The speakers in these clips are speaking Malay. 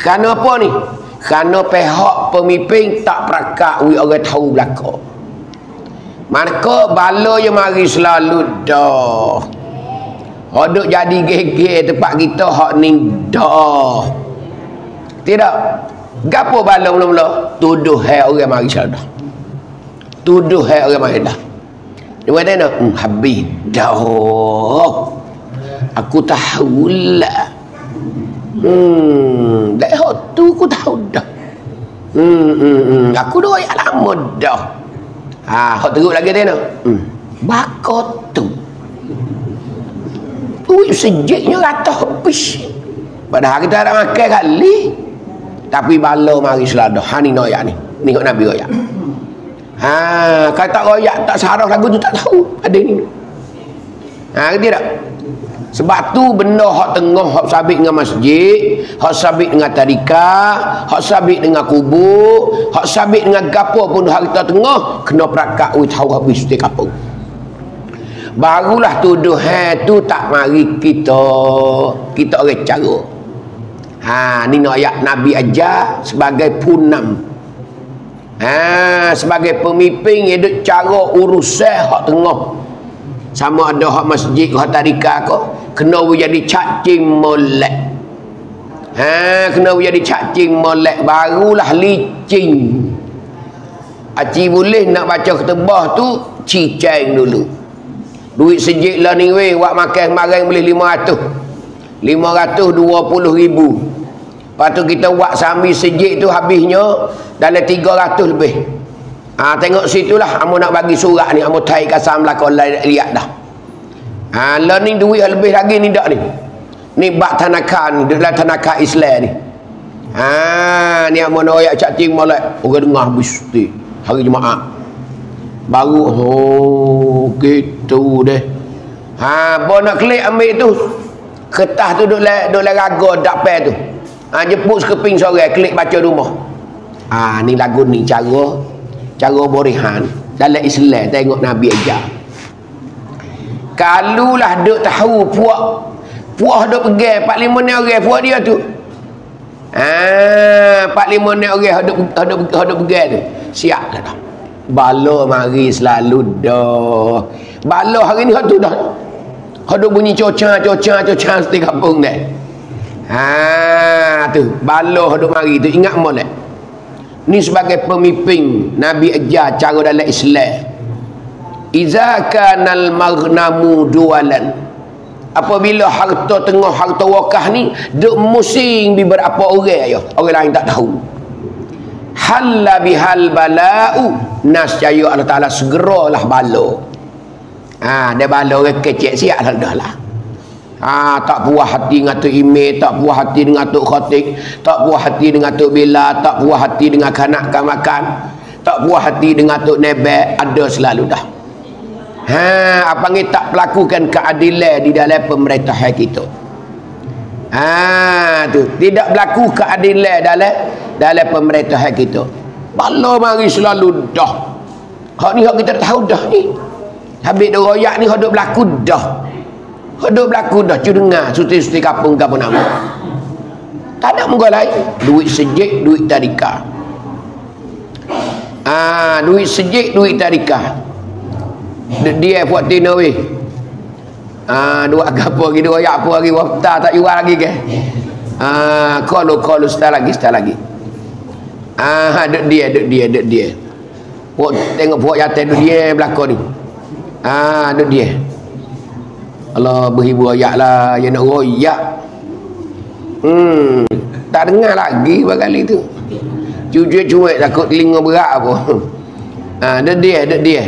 Kerana apa ni? Kerana pihak pemimpin tak perakak orang tahu belakang. Maka bala yang mari selalu dah. Hodok jadi geger tempat kita hak ni dah. Tidak. Gapo bala mula-mula? Tuduh hai orang mari selalu dah. Tuduh hai orang mari dah. Dia kata habis dah. Aku tahulah. Dah tu aku tahu dah. Aku dah ayat lama dah. Hak teruk lagi dia bakot tu. Sejiknya rata habis. Padahal kita ada makan kali. Tapi bala mari seladah. Ni noyak ni. Ni kok Nabi royak. Kalau tak royak, tak sarah lagu tu tak tahu. Ada ni. Kerti tak? Sebab tu benda hak tengah, hak sabit dengan masjid, hak sabit dengan tadika, hak sabit dengan kubur, hak sabit dengan gapo pun harta tengah, kena perakak tahu habis setiap kapung. Barulah tuduhan tu tak mari kita orang cara. Ni nak ayat Nabi ajar sebagai punam. Sebagai pemimpin hidup cara urusan hak tengah. Sama ada hak masjid, hak tadika ke, kena jadi cacing molek. Kena jadi cacing molek, barulah licin. Aci boleh nak baca ketebah tu cicing dulu. Duit sejik lah ni weh, wak makan kemarin boleh 500. 520,000. Lepas tu kita buat sambil sejik tu habisnya dalam 300 lebih. Tengok situlah amu nak bagi surat ni, amu taik kasam belakang lihat dah. Lah ni duit lebih lagi ni dak ni. Ni bak tanakan dalam tanakan Islam ni. Ni amu nak royak cacing molek orang dengar habis hari Jumaat. Baru gitu deh. Bo nak klik ambil tu. Kertas tu duk le raga dak pe tu. Jemput sekeping sore klik baca rumah. Ni lagu ni cara borihan dalam Islam. Tengok Nabi ajar. Kalulah duk tahu puak duk pegang 4-5 ni orang puak dia tu. 4-5 ni orang duk pegang tu. Siap dah. Bala mari selalu dah. Bala hari ni hak tu dah. Hak duk bunyi cocang setiap kampung dah. Tu bala hak duk mari tu ingat molek. Ni sebagai pemimpin Nabi ajar cara dalam Islam. Iza kanal maghnamu dualan. Apabila harta tengah, harta wakah ni duk musing di berapa orang ya. Orang lain tak tahu. Halla bihal bala'u. Nascaya Allah Ta'ala segeralah bala. Dia bala orang kecil siap dah lah. Tak puas hati dengan Tok Imeh, tak puas hati dengan Tok Khatib, tak puas hati dengan Tok Bila, tak puas hati dengan kanak makan, tak puas hati dengan Tok Nebek, ada selalu dah. Apa ni tak melakukan keadilan di dalam pemerintahan kita. Tu tidak berlaku keadilan dalam pemerintahan kita. Bala mari selalu dah. Hak ni hak kita tahu dah ni. Habis dah royak ni hak duk berlaku dah. Hidup berlaku dah dengar suti-suti kampung ke apa nama. Tak ada muka lain. Duit sejik, duit tadika. Duit sejik, duit tadika. Dia buat tina weh. Dua apa lagi, dua apa lagi, wafta tak jual lagi ke? Kalau setelah lagi. Dek dia. Tengok buat jatuh dek dia belakang ni. Dek dia. Allah berhibur ayat lah. Yang nak royak. Tak dengar lagi kali tu. Cuek-cuek takut telinga berat apa. Dek dia.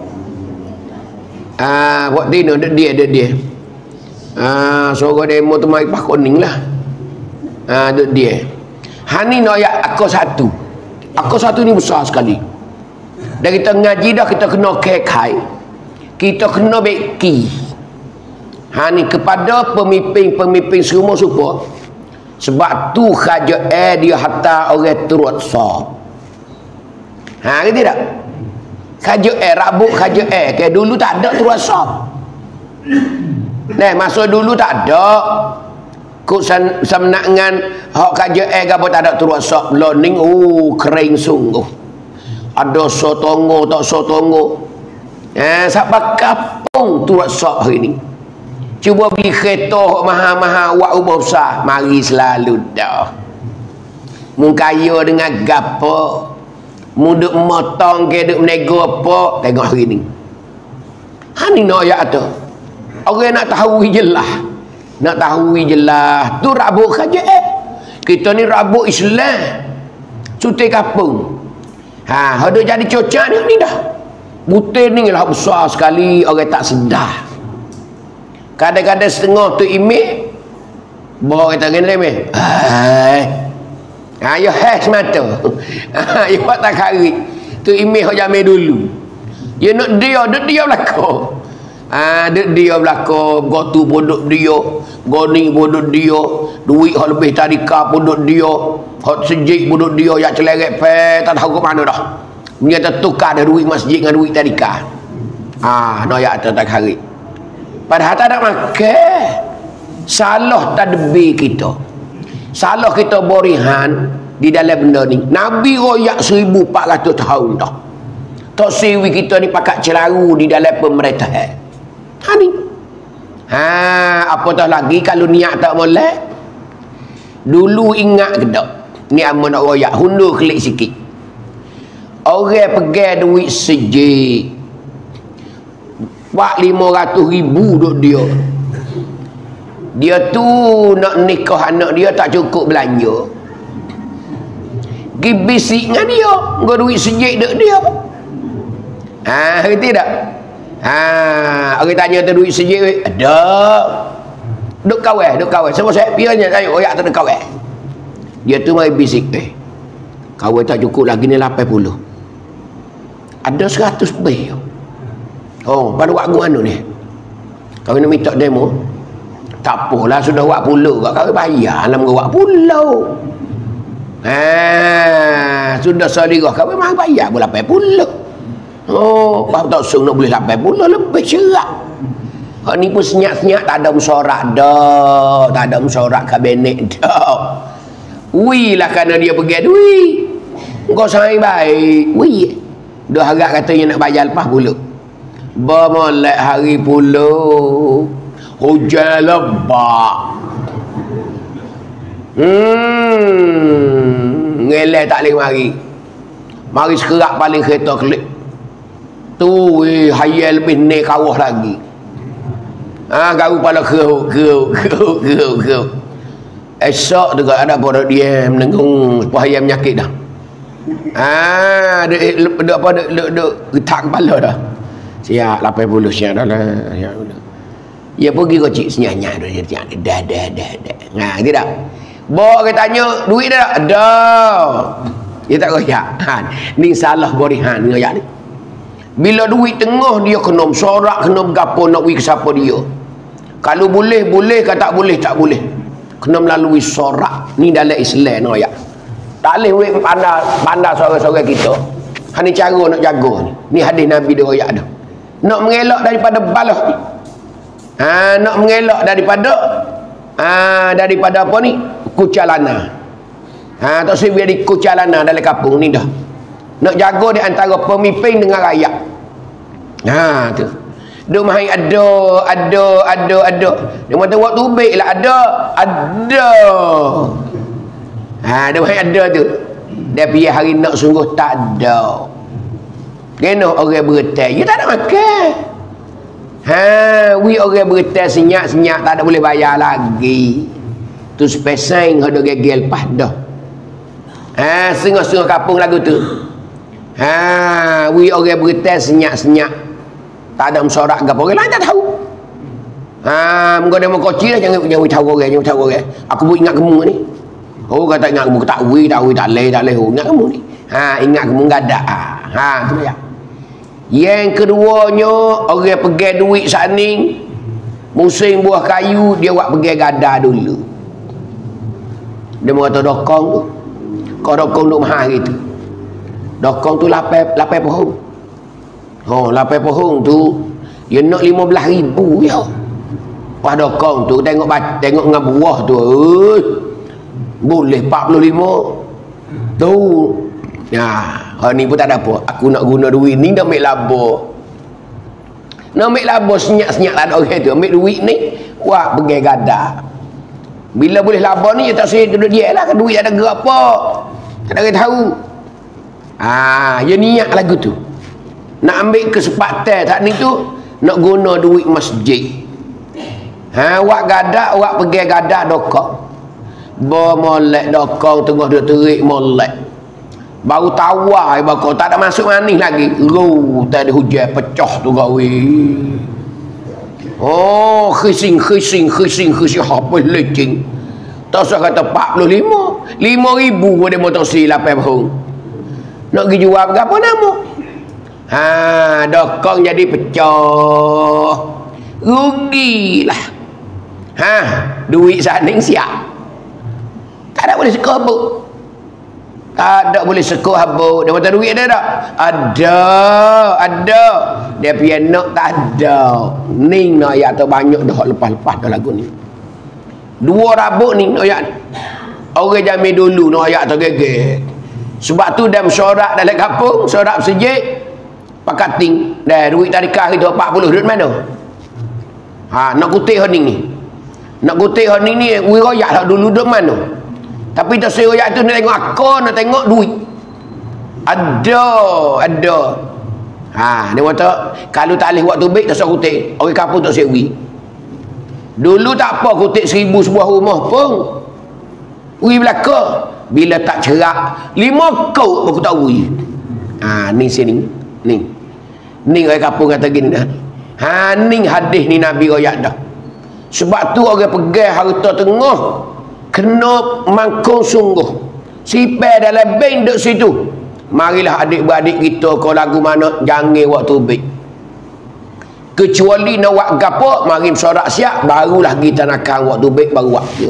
Buat tino dek dia. Suara demo tu mai pak kuning lah. Dek dia. Hani no ayat aku satu. Aku satu ni besar sekali. Dan kita ngaji dah kita kena kekai. Kita kena beki. Ni kepada pemimpin semua suka. Sebab tu khaja dia hatta orang turut sah. Gitu tak? Khaja rabuk khaja ke dulu tak ada turut sah. Masa dulu tak ada. Kuk samnangan hak KJL gapo tak ada turut sok learning kering sungguh. Ada sotongo tak sotongo. Sampai kapung turut sok hari ni. Cuba beli kereta mahal-mahal wak ubah besar, mari selalu dah. Mun kaya dengan gapo, mun duk motong ke duk menego apa, tengok hari ni. Hani nak ayat tu. Orang nak tahu jelas. Nak tahu jelas tu rabuk saja kita ni rabuk Islam cuti kapung ada jadi cocak ni dah butir ni lah besar sekali orang tak sedar kadang-kadang setengah tu imej bawa kita kena imej ya semata ya tak kari tu imej yang jamai dulu ya nak dia belakang dia belakang gotu bodok dia goni bodok dia duit hak lebih tadika bodok dia hak sejik bodok dia yang celeret tak tahu ke mana dah dia tertukar dah duit masjid dengan duit tadika noyak tak hari padahal tak ada makan salah tadbir kita salah kita borihan di dalam benda ni Nabi royak 1400 tahun dah tak siwi kita ni pakat celaru di dalam pemerintahan ni apatah lagi kalau niat tak boleh dulu ingat ke tak ni amun nak royak hundur klik sikit orang pegang duit sejik wak 500,000 duk dia tu nak nikah anak dia tak cukup belanja pergi bisik dengan dia gua duit sejik duk dia ngerti tak orang tanya tu duit sejik ada duk kawai semua saya pianya tanya royak tu duk kawai dia tu mari bisik kawai tak cukup lagi ni 80 ada 100 lebih pada waktu anu ni kau nak minta demo tak apalah sudah wak puluh kau bayar lah wak puluh sudah sedirah kau memang bayar pun 80 bapak tak sung nak boleh 80 lebih cerak. Ni pun senyap-senyap tak ada musyawarah dah. Tak ada musyawarah kabinet dah. Lah kerana dia pergi duit. Kau sangat baik. Dia harap katanya nak bayar lepas pula. Bermolek hari pula. Hujan lebat. Ngelai tak boleh mari. Mari sekerak paling kereta klik. Tu hayal lebih naik kawah lagi garu pada keruk esok juga ada pada dia menenggung supaya menyakit dah dia apa dia getak kepala dah siap 80 siap dah lah dia pergi kocik senyanya dah tidak bawa dia tanya duit dah ada dia tak royak ni salah borihan royak ni bila duit tengah dia kena sorak kena bergapo nak pergi ke siapa dia kalau boleh kalau tak boleh tak boleh kena melalui sorak ni dalam Islam no ya tak boleh pandai suara-suara kita ni cara nak jaga ni hadis Nabi dia royak dah nak mengelak daripada balas ni nak mengelak daripada apa ni kucalana tak sebab di kucalana dalam kampung ni dah nak jaga di antara pemimpin dengan rakyat tu dia main ada dia kata waktu baik lah ada dia main ada tu dia pergi hari nak sungguh tak ada kena orang beretai dia tak ada makan orang beretai senyap tak ada boleh bayar lagi tu spesing ada gegel pas dah setengah-setengah kampung lagu tu orang beretai senyap tak ada mesorak ke apa orang lain tak tahu muka dia mau koci lah jangan tahu orang aku pun ingat kamu ni kata ingat kamu tak leh ingat kamu ni ingat kamu enggak ada tu ya yang keduanya orang pergi duit saning musim buah kayu dia buat pergi gada dulu dia mengata dokong tu kau dokong duk mahal gitu dokong tu 8 pohon 8 pohon tu dia nak 15,000 ya lepas dokong tu tengok dengan buah tu boleh 45 tu. Hari ni pun tak ada apa, aku nak guna duit ni nak ambil laba. Nak ambil laba senyap-senyap lah orang tu ambil duit ni wah pergi gada. Bila boleh laba ni tak saya duduk dia lah, duit ada berapa tak ada orang tahu. Dia niat lagu tu nak ambil kesempatan tak ni tu nak guna duit masjid. Awak gada, awak pergi gada dokong molek dokong tengah duduk terik molek baru tawar bakal tak ada masuk manis lagi tak ada hujan pecah tu gawe. Khasing apa lecing tak usah kata 45 5,000 dia motor si 8 tahun nak pergi jual berapa nama. Dokong jadi pecah rugilah. Duit saning siap tak ada boleh suka habuk, tak ada boleh suka habuk. Dia kata duit ada tak? Ada dia piano tak ada. Ni nak ayat tu banyak dah lepas-lepas dah lagu ni 2 rabuk ni nak ayat orang jamil dulu nak ayat tu geger. Sebab tu dalam syorak dalam kampung syorak masjid pakating dah duit tarikah itu 40 duit mana. Nak kutip hari ni nak kutip hari ni wirayak lah dulu duduk mana. Tapi tak seroyak tu nak tengok akar, nak tengok duit. Ada. Dia kata kalau tak boleh buat tubik tak usah kutip. Orang kampung tak sewi. Dulu tak apa kutip 1000 sebuah rumah pun. Ui belaka. Bila tak cerak 5 kau aku tak ui. Ni sini. Ni orang kampung kata gini dah. Ni hadis ni Nabi royak dah. Sebab tu orang pegang harta tengah kena mangkung sungguh. Sipai dalam bank duduk situ. Marilah adik-beradik kita kau lagu mana jangan waktu baik. Kecuali nak buat gapo mari sorak siap barulah kita nak waktu baik baru waktu.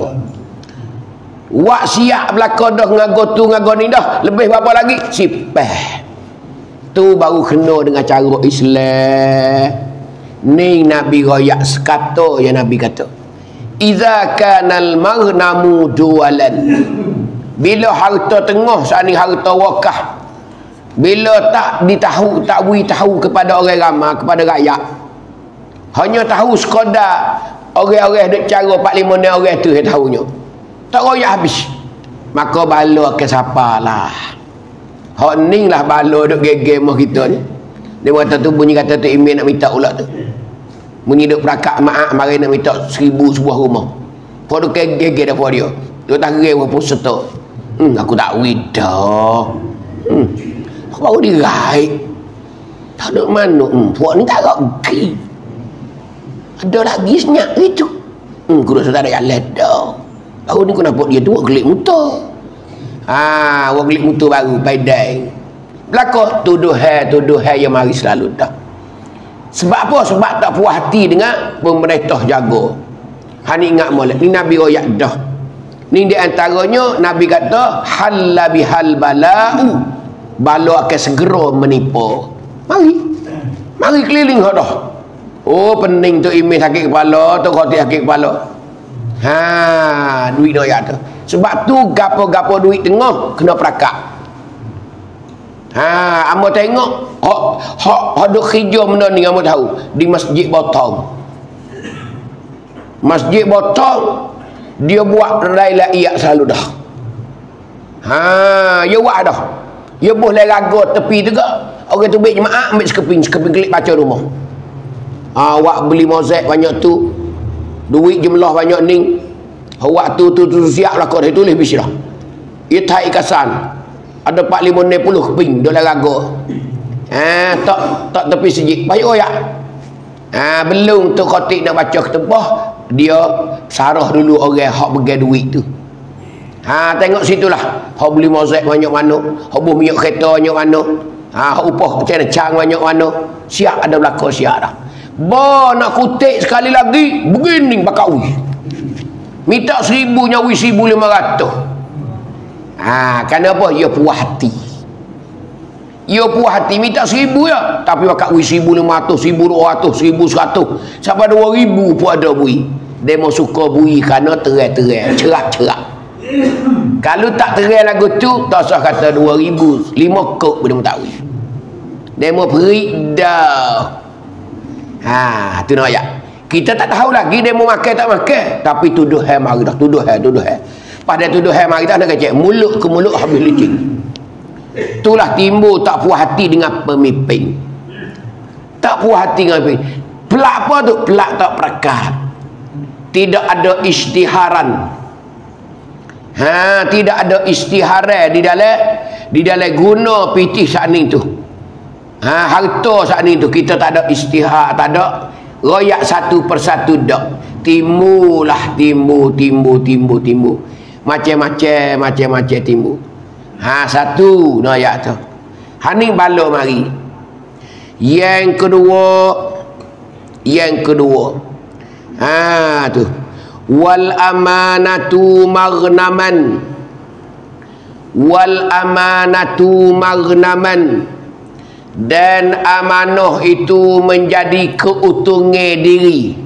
Wak siap belaka dah ngago tu ngago ni dah lebih berapa lagi sipai. Tu baru kena dengan cara Islam. Ni Nabi royak sekata yang Nabi kata iza kanal maghnamu dualan, bila harta tengah saat ni harta wakaf bila tak ditahu tak tahu kepada orang ramai kepada rakyat hanya tahu sekadar orang-orang duk cara 45 ni orang tu yang tahunya tak royak habis maka bala ke siapa lah hak ni lah bala duk geger mah kita ni. Dia kata tu bunyi kata tu email nak minta ulat tu bunyi duk perakak maaf mari nak minta 1000 sebuah rumah. Pada geger dah dia. Dia tak kira berapa serta. Aku tak dah. Aku baru dirai. Tak ada mana. Puak ni tak pergi. Ada lagi senyap gitu. Aku rasa tak ada jalan dah. Baru ni aku nampak dia tu buat gelik motor. Buat gelik motor baru. Paidai. Belakang tuduhan yang mari selalu dah. Sebab apa? Sebab tak puas hati dengan pemerintah jaga. Hani ingat molek. Ni Nabi royak dah. Ni di antaranya Nabi kata halla bihal bala'u. Bala akan segera menipu. Mari keliling dah. Pening tu imej sakit kepala, tu khotik sakit kepala. Duit royak tu. Sebab tu gapo-gapo duit tengah kena perakak. Amo tengok hak duk hijau benda ni amo tahu di Masjid Botong. Masjid Botong dia buat railat iyak selalu dah. Dia buat dah. Dia boleh raga tepi tu ke. Orang tu baik jemaah ambil sekeping klik baca rumah. Awak beli mozaik banyak tu. Duit jumlah banyak ni. Awak tu siap lah kau dah tulis bislah. Ia tak ikasan. Ada 45 keping dolar raga. Tak tepi sejik. Baik ya. Belum tu khotik nak baca ketubah, dia sarah dulu orang hak pegang duit tu. Tengok situlah. Hak beli mozaik banyak mana, hak beli minyak kereta banyak mana, hak upah cang banyak mana. Siap ada belaka siap dah. Nak kutik sekali lagi begini bakal ui. Minta 1000 nyawi 1500. Kenapa? Ia puas hati. Ia puas hati minta 1000 ya, tapi bakal ui 1500, 1200, 1100, sampai 2000 pun ada bui. Demo suka bui kerana terai-terai, cerak-cerak. Kalau tak terai lagu tu, tak usah kata 2000, 5 kok pun demo tak bui. Demo perik dah. Ha, tu nak ayat. Kita tak tahu lagi demo makan tak makan, tapi tuduh hai mari dah, tuduh hai. Pada tuduh hai mari dah nak kecek mulut ke mulut habis licin. Itulah timbul tak puas hati dengan pemimpin. Tak puas hati dengan pemimpin. Pelak apa tu? Pelak tak perakat. Tidak ada istiharan. Tidak ada istiharan di dalam guna pitih saat ni tu. Harta saat ni tu kita tak ada istihar, tak ada royak satu persatu dak. Timbul. Macam-macam timbul. Satu noyak tu. Hani balo mari. Yang kedua. Tu. Wal amanatu maghnaman. Dan amanah itu menjadi keuntungan diri.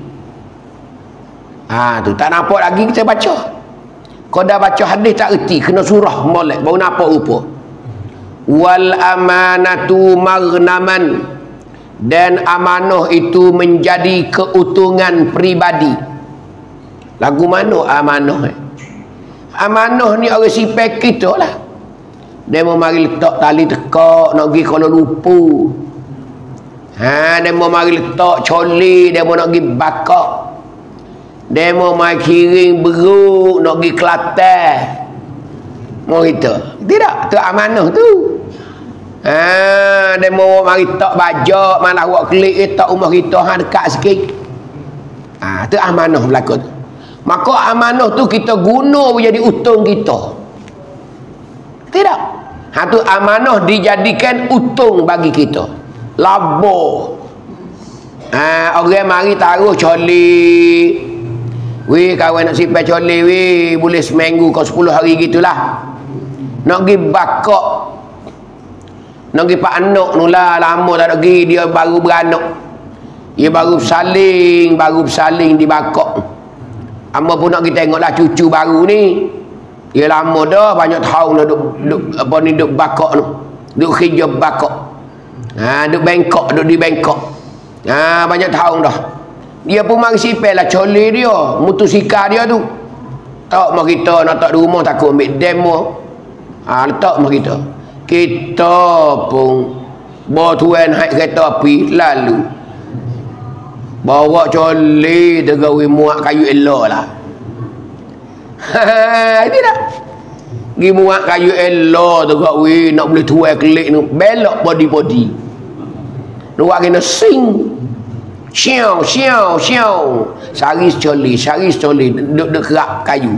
Tu tak nampak lagi kita baca. Kau dah baca hadis tak erti, kena surah molek baru nampak rupa. Wal amanatu maghnaman, dan amanah itu menjadi keuntungan peribadi. Lagu mana amanah? Amanah ni orang sipek kita lah. Dia mau mari letak tali tekak nak pergi Kuala Lumpur. Dia mau mari letak coli, dia mau nak pergi bakar. Dia mau mari kiring beruk nak pergi Kelantan. Mau kita. Tidak, tu amanah tu. Dia mau mari tak bajak, malah buat klik tak rumah kita dekat sikit. Tu amanah berlaku tu. Maka amanah tu kita guna menjadi untung kita. Tidak. Tu amanah dijadikan untung bagi kita. Labo. Orang mari taruh coli. Weh kawan nak simpan coli weh, boleh seminggu kau 10 hari gitulah. Nak pergi bakak. Nak pergi pak anak nulah lama tak nak pergi, dia baru beranak. Dia baru bersaling di bakak. Amba pun nak kita tengoklah cucu baru ni. Dia lama dah, banyak tahun dah duk bakak tu. Duk kerja bakak. Duk Bangkok, duk di Bangkok. Banyak tahun dah. Dia pun mari sipel lah coli dia, motosikal dia tu. Tak mau kita nak tak di rumah takut ambil demo. Letak mau kita. Kita pun bawa tuan naik kereta api lalu. Bawa coli tegawi muak kayu elok lah. Tidak. Gi muak kayu elok tegawi nak boleh tuai kelik ni belok body. Luar kena sing. Siau. Saris coli duk kerak kayu.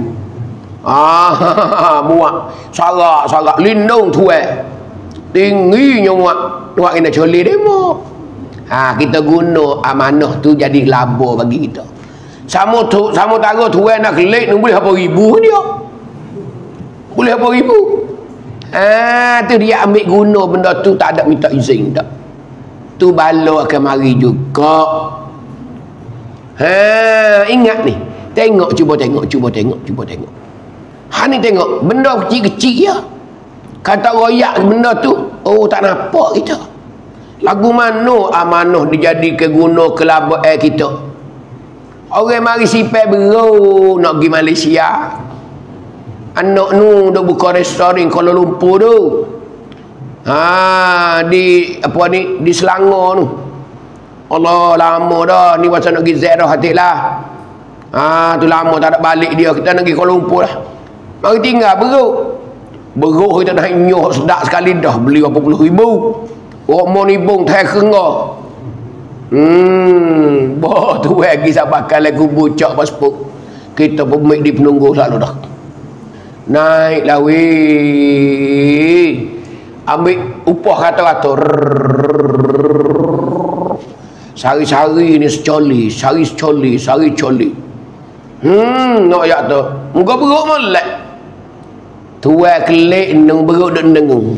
Muak. Sarak lindung tuai. Tingginya muak kena coli demo. Kita guna amanah tu jadi labo bagi kita. Sama taruh tuan nak kelik ni boleh berapa ribu dia. Boleh berapa ribu. Tu dia ambil guna benda tu tak ada minta izin tak. Tu bala akan mari juga. Ingat ni. Cuba tengok. Ni tengok benda kecil-kecil ya. Kata royak benda tu, tak nampak kita. Lagu mana amanah dijadikan guna kelabak kita. Orang mari sipai berau nak pergi Malaysia. Anak nu dah buka restoran Kuala Lumpur tu. Di Selangor tu. Allah lama dah ni masa nak pergi ziarah hatilah. Tu lama tak ada balik dia, kita nak pergi Kuala Lumpur lah. Mari tinggal beruk kita nak nyoh sedap sekali dah, beli berapa puluh ribu. Orang nibung teh kenga. Tu lagi sabakan lagu bucak pasport. Kita pun di penunggu selalu dah. Naiklah weh. Ambil upah kata-kata. Sari-sari ni secoli, sari coli. Nak yak tu. Muka beruk molek. Tuai kelik neng beruk dan dengung.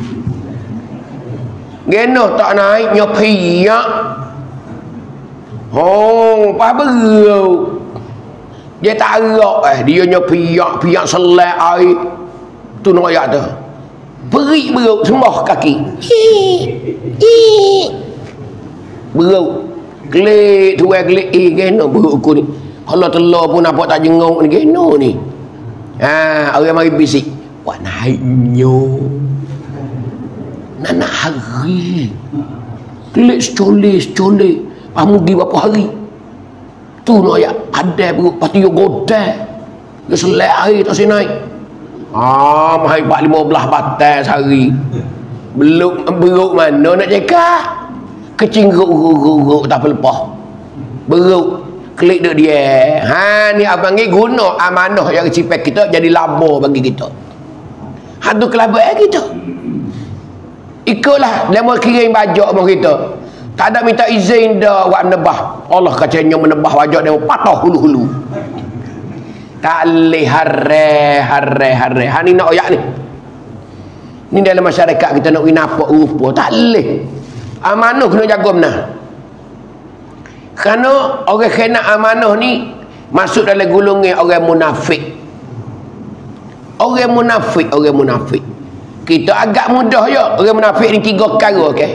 Genoh tak naik nyopiak. Oh, apa berau. Dia tak arak dia nya piak selai air. Tu nak ayat tu. Perik berau sembah kaki. Berau. Gelik tu gelik geno berau aku ni. Kalau telur pun nampak tak jenguk ni geno ni. Orang mari bisik. Wah naiknya. Nak hari. Gelik secolek. Kamu pergi berapa hari? Tu nak ayat. Ada perut. Lepas tu dia godai. Dia selai air tak naik. Mahal 15 batal sehari. Belum beruk mana nak cakap. Kecing ruk tak lepas. Beruk. Klik dia. Ni abang ni guna amanah yang cipek kita jadi labo bagi kita. Tu kelabat kita. Ikutlah. Dia mau kirim bajak sama kita. Tak ada minta izin dah buat menebah. Allah katanya menebah wajah dia patah hulu-hulu. Tak boleh hare. Ni nak oyak ni. Ni dalam masyarakat kita nak napak rupa. Tak boleh. Amanah kena jaga benar. Kerana orang kena amanah ni masuk dalam golongan orang munafik. Orang munafik. Kita agak mudah je. Orang munafik ni 3 perkara, okey.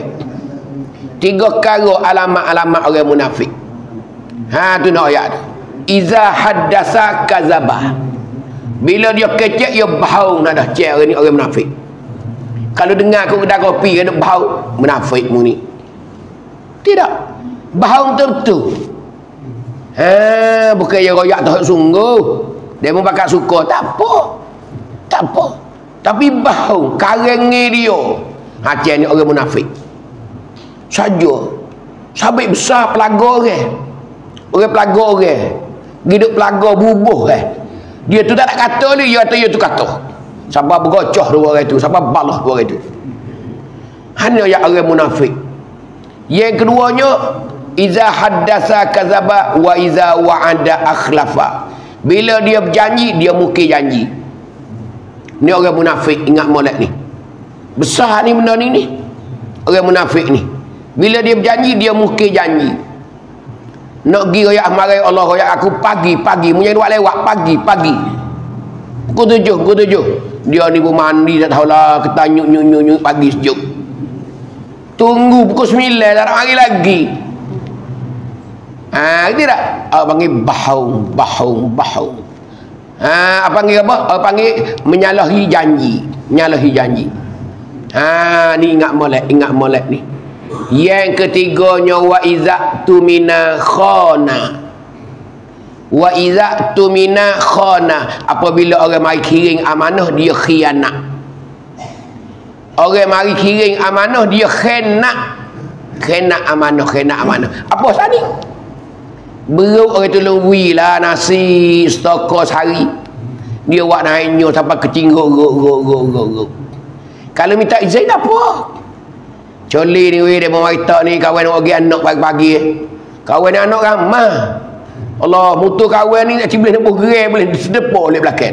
3 perkara alamat-alamat orang munafik. Tu nak ayat tu. Iza haddasa kazabah. Bila dia kecek dia bau nak dah cek orang ni orang munafik. Kalau dengar aku kedai kopi ada bau munafik mu ni. Tidak. Bau betul-betul. Bukan dia royak tak sungguh. Dia pun bakal suka tak apa. Tapi bau karengi dia. Cek ni orang munafik. Saja sabit besar pelaga orang pelaga orang hidup pelaga bubuh dia tu tak nak kata ni dia tu kata sabar bergocoh dua orang tu sabar balah dua orang tu hanya yang orang munafik. Yang keduanya iza haddasa kazaba wa iza wa'ada akhlafa. Bila dia berjanji dia mukir janji. Ni orang munafik. Ingat molek ni besar ni benda ni orang munafik ni. Bila dia berjanji, dia mukir janji. Nak pergi royak marai Allah, royak aku pagi. Punya buat lewat, pagi. Pukul 7. Dia ni pun mandi, tak tahulah, ketanyuk pagi sejuk. Tunggu pukul 9, tak nak mari lagi. Tidak? Panggil bahung. Panggil apa? Panggil menyalahi janji. Ni ingat molek ni. Yang ketiganya wa iza tumina khana. Apabila orang mari kiring amanah dia khianat. Orang mari kiring amanah dia khianat amanah. Apa sah ni? Beruk orang tolong bui lah nasi setokor sehari. Dia buat naiknya sampai kecing ruk. Kalau minta izin apa? Coli ni dia mau tak ni kawan nak pergi anak pagi-pagi. Kawan anak ramah. Allah mutu kawan ni nak boleh nempuh gerai boleh sedepa oleh belakang.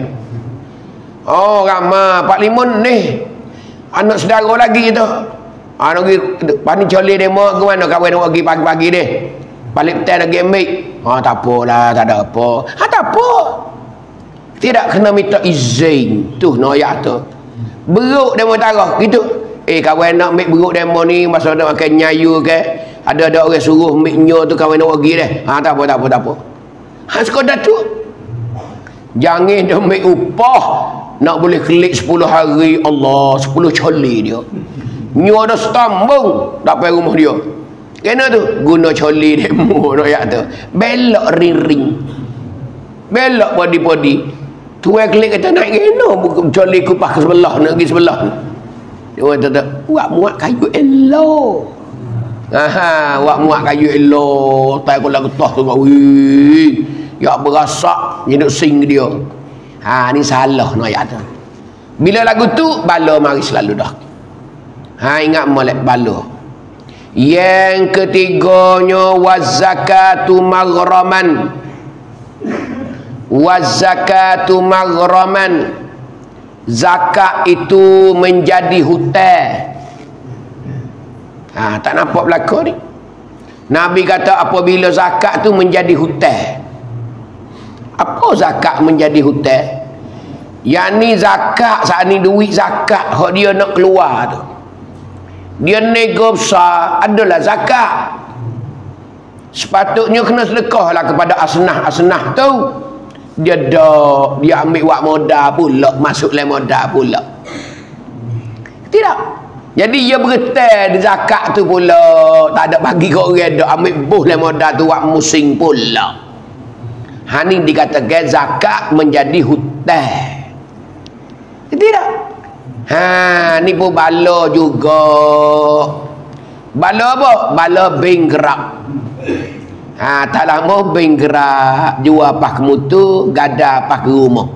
Ramah 45 ni. Anak saudara lagi tu. Nak pergi pani coli dia mau ke mana kawan nak pergi pagi-pagi dia. Balik petang lagi ambil. Tak apalah, tak ada apa. Tak apa. Tidak kena minta izin. Tu noyak tu. Beruk dia mau taruh gitu. Kawan nak ambil beruk demo ni masa nak makan nyayu ke ada orang suruh ambil nyo tu kawan nak pergi deh. Tak apa. Sekadar tu. Jangan dia ambil upah nak boleh klik 10 hari Allah 10 coli dia. Nyo ada setambung tak payah rumah dia. Kena tu guna coli demo royak tu. Belok ring. Belok body. Tuan klik kata naik kena coli kupas ke sebelah nak pergi sebelah. Dia kata buat muat kayu elok. Buat muat kayu elok. Tak aku lagu toh tu. Ya berasak hidup sing dia. Ni salah no ayat tu. Bila lagu tu bala mari selalu dah. Ingat molek bala. Yang ketiganya wazakatu maghraman. Zakat itu menjadi hutang. Tak nampak belakang ni. Nabi kata apabila zakat tu menjadi hutang. Apa zakat menjadi hutang? Yang ni zakat, saat ni duit zakat hak dia nak keluar tu, dia nego besar adalah zakat. Sepatutnya kena sedekah lah kepada asnah tu. Dia ambil wak modal pula, masuk le modal pula. Tidak. Jadi dia bergetar di zakat tu pula, tak ada bagi kat orang dak, ambil buh le modal tu wak musing pula. Ni dikatakan zakat menjadi hutang. Tidak. Ni pun bala juga. Bala apa? Bala bankrupt. Tak lama bankrupt, jual pak mutu, gada pak rumah.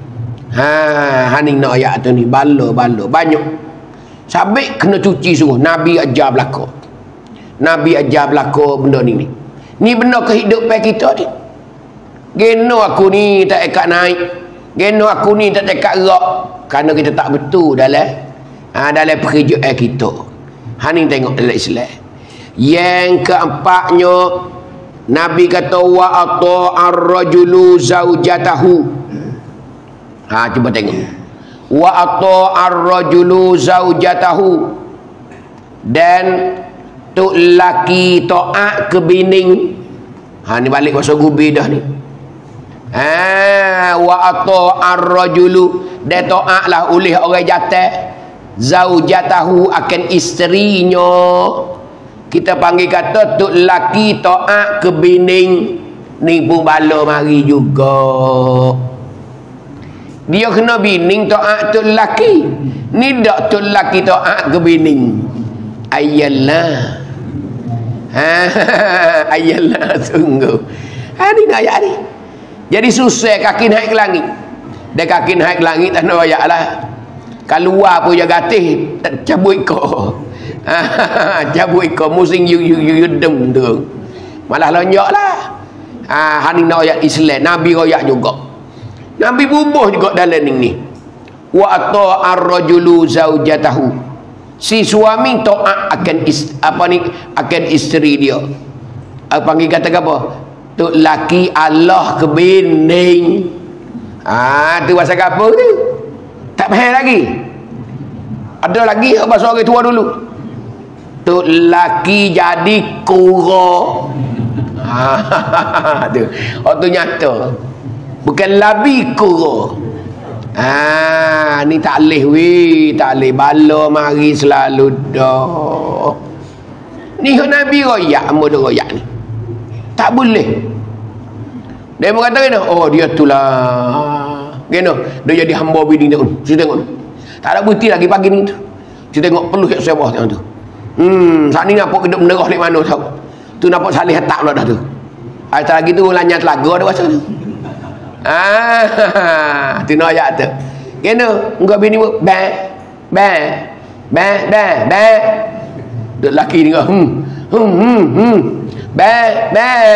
Ni nak ayat tu ni, bala banyak. Sabik kena cuci sungguh. Nabi ajar berlaku. Nabi ajar berlaku benda ni. Ni benda kehidupan kita ni. Geno aku ni tak ekat naik. Geno aku ni tak ekat gerak. Kerana kita tak betul dalam pekerjaan kita. Ni tengok dalam Islam. Yang keempatnya, Nabi kata wa ata'ar rajulu zaujatahu. Cuba tengok. Wa ata'ar rajulu zaujatahu. Dan tu laki taat ke bini. Ni balik bahasa gubi dah ni. Wa ata'ar rajulu, dia taatlah oleh orang jatah zaujatahu akan isterinya. Kita panggil kata tok laki taat ke bini. Ni pun bala mari juga. Dia kena bini taat tok laki. Ni dak tok laki taat ke bini. Ayalah. Ayalah sungguh. Ni nak ayat ni. Jadi susah kaki naik ke langit. Dia kaki naik ke langit tak nak ayat lah. Keluar pun dia gatih, tak cabut ikut. Cabut ikut musim yudem tu. Malah lonjak lah. Ni nak ayat Islam. Nabi royak juga. Nabi bubuh juga dalam ni. Wa ata'ar rajulu zaujatahu. Si suami taat akan isteri dia. Panggil kata apa? Tok laki Allah ke bini. Tu bahasa apa tu? Tak faham lagi. Ada lagi bahasa orang tua dulu. Tok laki jadi kura. Tu. Tu nyata. Bukan labi kura. Ni tak leh weh, tak leh bala mari selalu dah. Ni Nabi royak, ambo royak ni. Tak boleh. Dia mengatakan, oh dia itulah. Gino, dia jadi hamba bini dia. Saya tengok. Tak ada bukti lagi pagi ni tu. Saya tengok peluh kat sewah tengok tu. Saat ni nampak hidup menerah di mana tahu. Tu nampak salih tak pula dah tu. Atas lagi tu lanyah telaga ada rasa tu. Tu nak ayat tu. Gino, engkau bini bang. Duk laki ni Bang.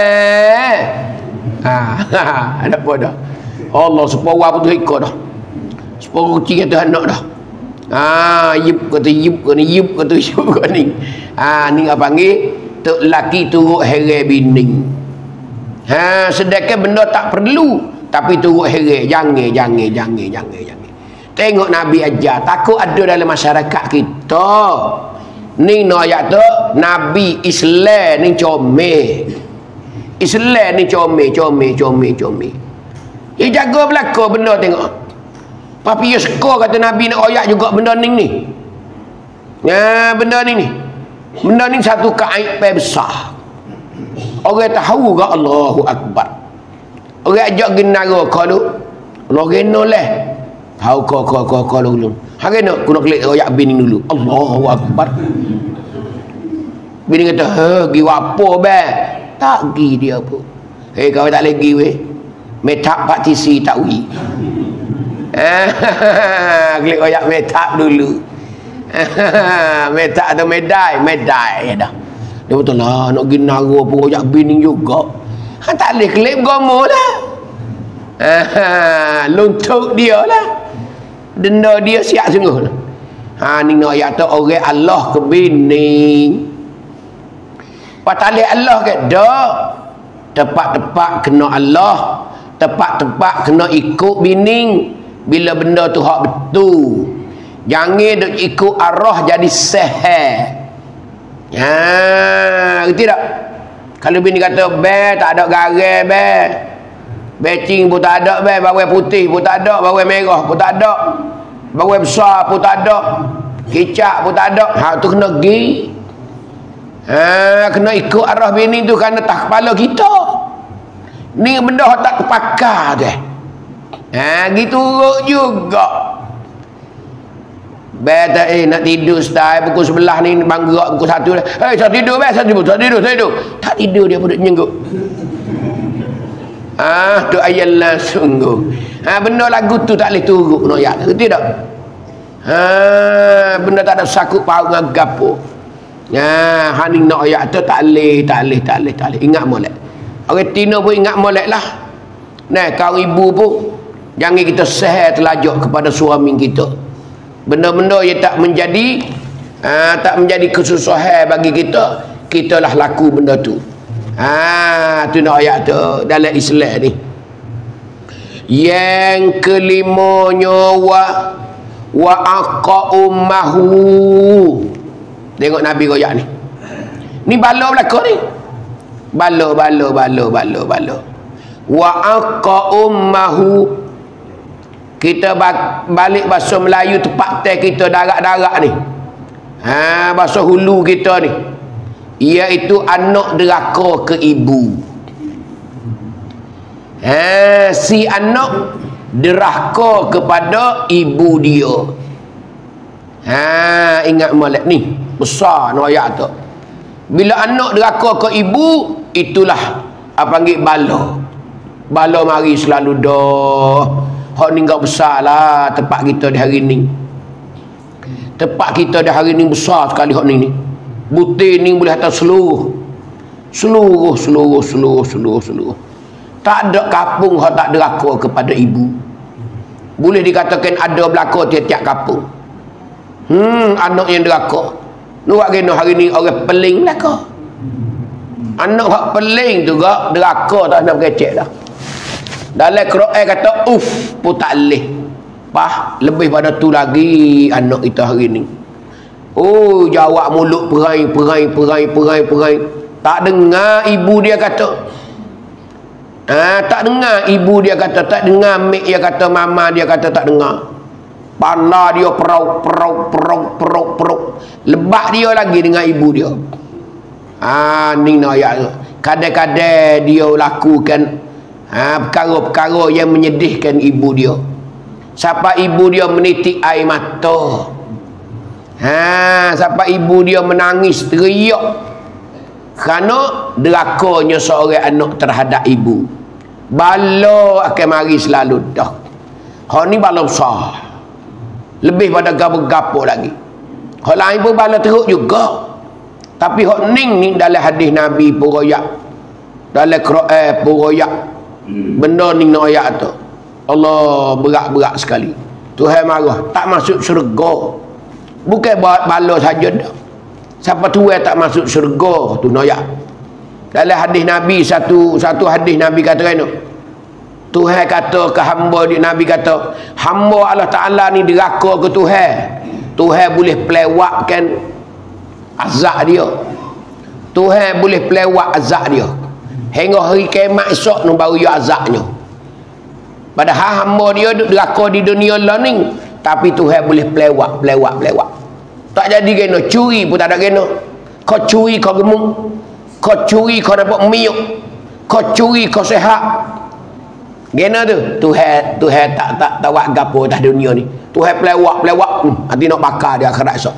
Ada apa dah? Allah sepawah pun tu ikut dah. Sepawah kucing kata anak dah. Yup kata yup kata ni. Ni apa panggil? Tok laki turut herai bini. Sedangkan benda tak perlu, tapi turut herai. Jangan. Tengok Nabi ajar. Takut ada dalam masyarakat kita. Ni no ayat tu Nabi Islam ni comel. Islam ni comel. Dia jaga belaka benda tengok. Tapi dia suka kata Nabi nak ayat juga benda ni. Benda ni. Benda ni satu keaiban besar. Orang tahu ke Allahu Akbar. Orang ajak genara kalau Allah geno lah. Tahu kau dulu. Hari nak aku nak klik royak bini dulu. Allahu Akbar. Bini kata, "Gi wapo be?" Tak gi dia pun. Kau tak lagi weh. Metap partisi tak wi. Klik royak metap dulu. Metap atau medai dah. Dia betul lah nak gi nara pun royak bini juga. Tak boleh klik gomo lah. Luntuk dia lah. Denda dia siap sungguh. Ni nak ayat tu orang Allah ke bini. Patalik Allah ke? Dak. Tepat-tepat kena Allah. Tepat-tepat kena ikut bining. Bila benda tu hak betul. Jangan duk ikut arah jadi seher. Ngerti tak? Kalau bini kata, be tak ada garam, be. Becing pun tak ada, be. Bawang putih pun tak ada. Bawang merah pun tak ada. Bawang besar pun tak ada. Kicap pun tak ada. Hak tu kena pergi. Kena ikut arah bini tu kerana tak kepala kita. Ni benda hak tak terpakar tu. Gitu juga. Beta nak tidur style pukul 11 ni bang gerak pukul 1 dah. Saya tidur be, saya tidur. Tak tidur dia pun duk nyengguk. Tu ayatlah sungguh. Benda lagu tu tak boleh turut no ya. Ngerti tak? Benda tak ada sakut pau dengan gapo. Hani nak ayat tu tak boleh. Ingat molek. Orang Tino pun ingat molek lah. Nah, kau ibu pun jangan kita seher telajak kepada suami kita. Benda-benda yang tak menjadi kesusahan bagi kita, kita lah laku benda tu. Tu nak ayat tu dalam Islam ni. Yang kelimanya wa aqa ummahu. Tengok Nabi royak ni. Ni bala belaka ni. Bala. Wa aqa ummahu. Kita balik bahasa Melayu tepat teh kita darat-darat ni. Bahasa hulu kita ni. Iaitu anak deraka ke ibu. Si anak deraka kepada ibu dia. Ingat molek ni. Besar no ayat tu. Bila anak deraka ke ibu, itulah apa panggil bala. Bala mari selalu dah. Hak ni enggak besar lah tempat kita di hari ni. Tempat kita di hari ni besar sekali hak ni. Butir ni boleh atas seluruh. Tak ada kampung hak tak deraka kepada ibu. Boleh dikatakan ada belaka tiap-tiap kampung. Anak yang deraka. Luak kena hari ni orang peling belaka. Anak hak peling tu gak deraka tak nak kecek dah. Dalam Quran kata pun tak boleh. Lebih pada tu lagi anak kita hari ni. Jawab mulut perai. Tak dengar ibu dia kata. Tak dengar ibu dia kata, tak dengar mak dia kata, mama dia kata, tak dengar. Pala dia peruk. Lebat dia lagi dengan ibu dia. Ni nak ayat. Kadang-kadang dia lakukan perkara-perkara yang menyedihkan ibu dia. Sampai ibu dia menitik air mata. Sampai ibu dia menangis teriak kerana derakanya seorang anak terhadap ibu. Bala akan mari selalu dah. Hak ni bala besar. Lebih pada gapo-gapo lagi. Hak lain pun bala teruk juga. Tapi hak ni dalam hadis Nabi pun royak. Dalam Quran pun royak. Benda ni nak ayat tu. Allah berat-berat sekali. Tuhan marah, tak masuk syurga. Bukan bala saja dah. Siapa tuan tak masuk syurga tu nak ayat. Dalam hadis Nabi satu hadis Nabi kata kan, Tuhan kata ke hamba dia, Nabi kata, hamba Allah Taala ni deraka ke Tuhan. Tuhan boleh pelewatkan azab dia. Tuhan boleh pelewat azab dia. Hingga hari kiamat esok nu baru dia azabnya. Padahal hamba dia deraka di dunia lah ni, tapi Tuhan boleh pelewat. Tak jadi kena curi pun tak ada kena. Kau curi kau gemuk. Kau curi kau dapat miuk. Kau curi kau sehat. Kena tu. Tuhan tak buat gapo dah dunia ni. Tuhan pelewat. Nanti nak bakar dia akhirat esok.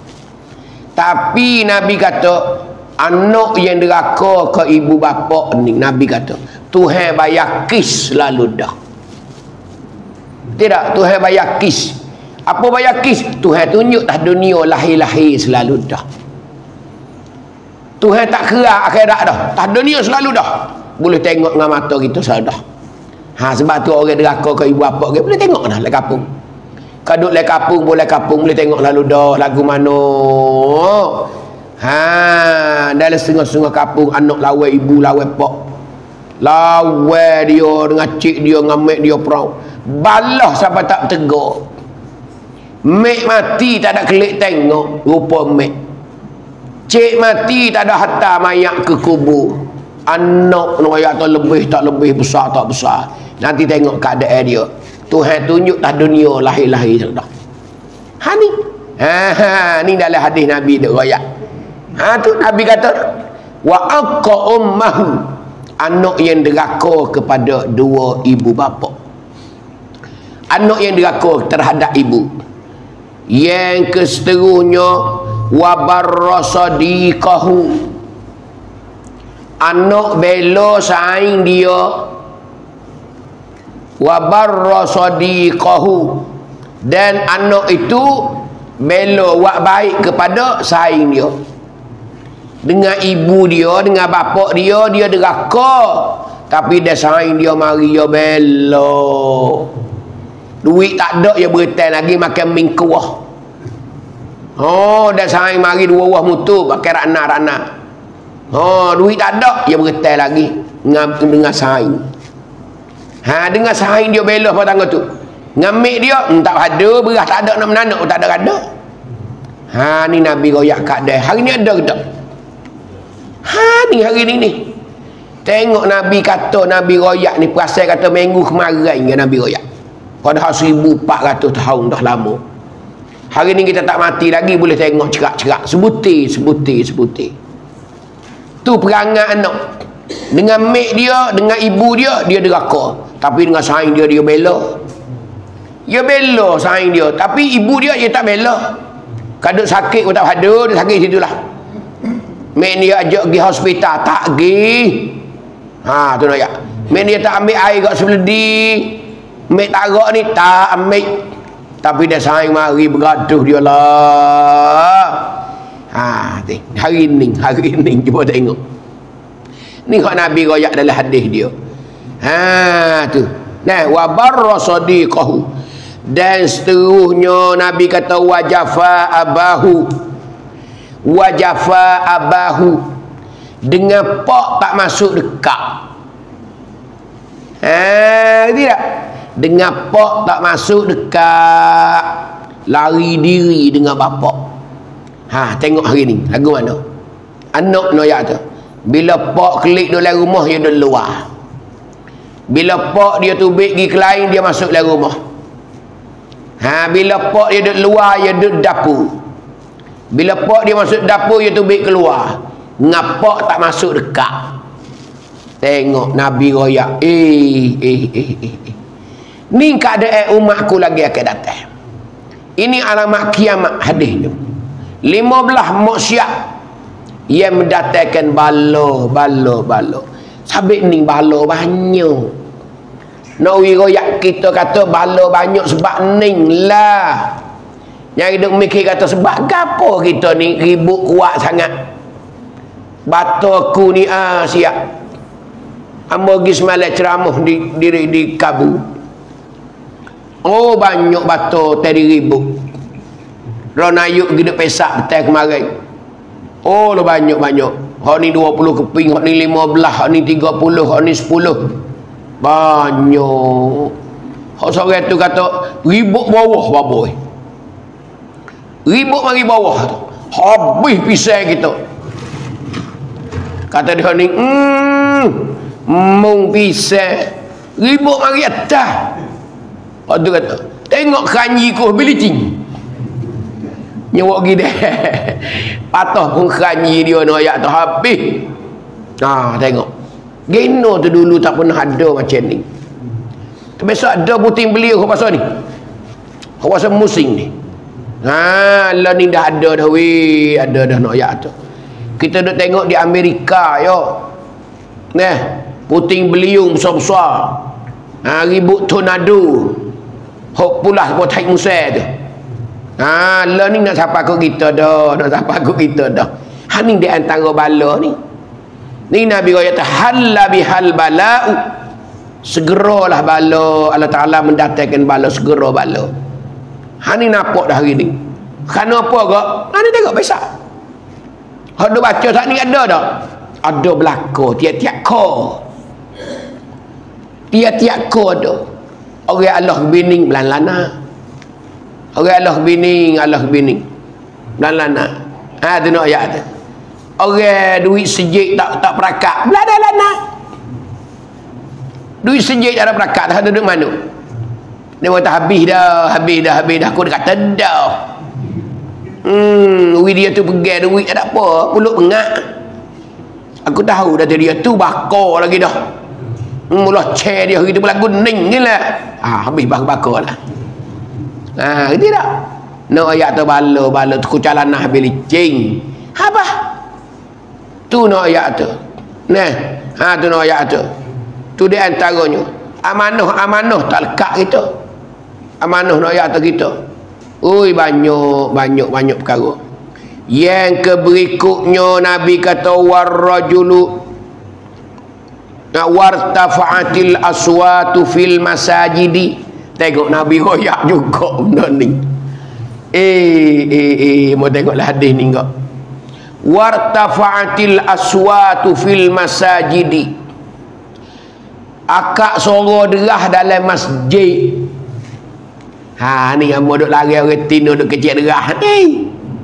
Tapi Nabi kata, anak yang deraka ke ibu bapa ni, Nabi kata, Tuhan bayar kis selalu dah. Tidak, Tuhan bayar kis. Apa bayar kis? Tuhan tunjuk dah dunia lahir-lahir selalu dah. Tuhan tak kira akhirat dah. Dah dunia selalu dah. Boleh tengok dengan mata kita selalu dah. Sebab tu orang deraka ke ibu bapa ke boleh tengok dah le kampung. Kaduk le kampung boleh tengok lalu dah lagu mana. Dalam setengah-setengah kampung anak lawan ibu lawan pak. Lawan dia dengan cik dia dengan mak dia perang. Balah sampai tak tegur. Mak mati tak ada kelik tengok rupa mak. Cik mati tak ada hantar mayat ke kubur. Anak noyak tu lebih tak lebih, besar tak besar. Nanti tengok keadaan dia. Tuhan tunjuk tak dunia lahir-lahir dah. Ni. Ni dalam hadis Nabi dia royak. Tu Nabi kata wa aqa ummahu, anak yang deraka kepada dua ibu bapa. Anak yang deraka terhadap ibu. Yang keseterusnya wa barrasadiqahu, anak bela saing dia. Wa barrasadiqahu, dan anak itu bela buat baik kepada saing dia. Dengan ibu dia, dengan bapak dia, dia deraka. Tapi dia saing dia mari dia bela. Duit tak ada, dia berhutang lagi makan mingkuah. Dia saing mari dua buah mutu pakai rana-rana. Duit tak ada, dia berhutang lagi dengan saing. Dengan saing dia bela pada tangga tu. Ngamik dia, tak ada, beras tak ada, nak menanak tak ada ada. Ni Nabi royak kat dia. Hari ni ada ke tak? Ni hari ni. Tengok Nabi kata, Nabi royak ni perasan kata minggu kemarin ke Nabi royak. Padahal 1400 tahun dah lama. Hari ni kita tak mati lagi, boleh tengok cerak-cerak. Sebutir. Tu perangai anak. Dengan mak dia, dengan ibu dia, dia deraka. Tapi dengan saing dia, dia bela. Dia bela saing dia. Tapi ibu dia tak bela. Kadang sakit pun tak ada, dia sakit situlah. Mak dia ajak pergi hospital, tak pergi. Tu nak ya. Mak dia tak ambil air kat sebeledi. Mak tarak ni tak ambil. Tapi dia saing mari bergaduh dia lah. Hari ni cuba tengok. Ni kau Nabi royak dalam hadis dia. Tu. Nah, wa barrasadiqahu, dan seterusnya Nabi kata wajafa abahu, dengan pak tak masuk dekat. Tidak. Dengan pak tak masuk dekat, lari diri dengan bapak. Tengok hari ni lagu mana anak noyak tu. Bila pak kelik dalam rumah, dia duduk luar. Bila pak dia tubik pergi ke lain, dia masuk dalam rumah. Bila pak dia duduk luar, dia duduk dapur. Bila pak dia masuk dapur, dia tubik keluar. Ngapak tak masuk dekat. Tengok Nabi royak. Ni keadaan umatku lagi akan datang. Ini alamat kiamat hadis ni. 15 maksiat yang mendatangkan bala. Sabit ni bala banyak. Nak royak kita kata bala banyak sebab ni lah. Yang hidup mikir kata sebab gapo kita ni ribut kuat sangat. Batu aku ni siap. Amba pergi semalam ceramah di Kabu. Banyak batu tadi ribut. Rona ayuk pergi duk pesak betul kemarin. Lo banyak. Hak ni 20 keping, hak ni 15, hak ni 30, hak ni 10. Banyak. Hak seorang tu kata ribut bawah baboy. Ribut mari bawah tu. Habis pisau kita. Kata dia ni, mung pisau. Ribut mari atas. Lepas tu kata, tengok kanyi ku bilicing. Nyewak pergi dia. Patah pun kanyi dia nak ayat tu habis. Tengok. Geno tu dulu tak pernah ada macam ni. Besok ada puting beliau ke pasal ni. Ke pasal musim ni. Lah ni dah ada dah weh. Ada dah nak ayat tu. Kita duk tengok di Amerika yo. Puting beliung besar-besar. Ribut tornado. Hok pulas buat Haid Musa tu. Lah ni nak siapa aku kita dah. Ni di antara bala ni. Ni Nabi kata halla bihal bala'u. Segeralah bala. Allah Ta'ala mendatangkan bala, segera bala. Ni nampak dah hari ni. Kerana apa kak? Ni tengok besar. Hak duk baca tak ni ada tak? Ada belaka tiap-tiap ko. Tiap-tiap ko ada. Orang Allah bining belan lana. Orang Allah bining belan lana. Ha tu nak ayat tu. Orang duit sejik tak perakat belan lana. Duit sejik tak ada perakat tak duduk mana? Dia kata habis dah aku dah kata dah. Duit dia tu pegang duit tak apa, pulut pengak. Aku tahu dah dia tu bakar lagi dah. Mula chair dia gitu pula kuning ni lah. Habis bakar lah. Gitu tak? No ayat tu bala tu kucalanah habis licing. Apa? Tu no ayat tu. Nah, tu no ayat tu. Tu di antaranya. Amanah tak lekat kita. Amanah no ayat tu kita. Ui banyak perkara. Yang keberikutnya Nabi kata warrajulu wartafa'atil aswatu fil masajidi. Tengok Nabi royak juga benda ni. Mau tengoklah hadis ni enggak. Wartafa'atil aswatu fil masajidi. Akak suara derah dalam masjid. Ni kamu duk lari orang tino duk kecek derah ni.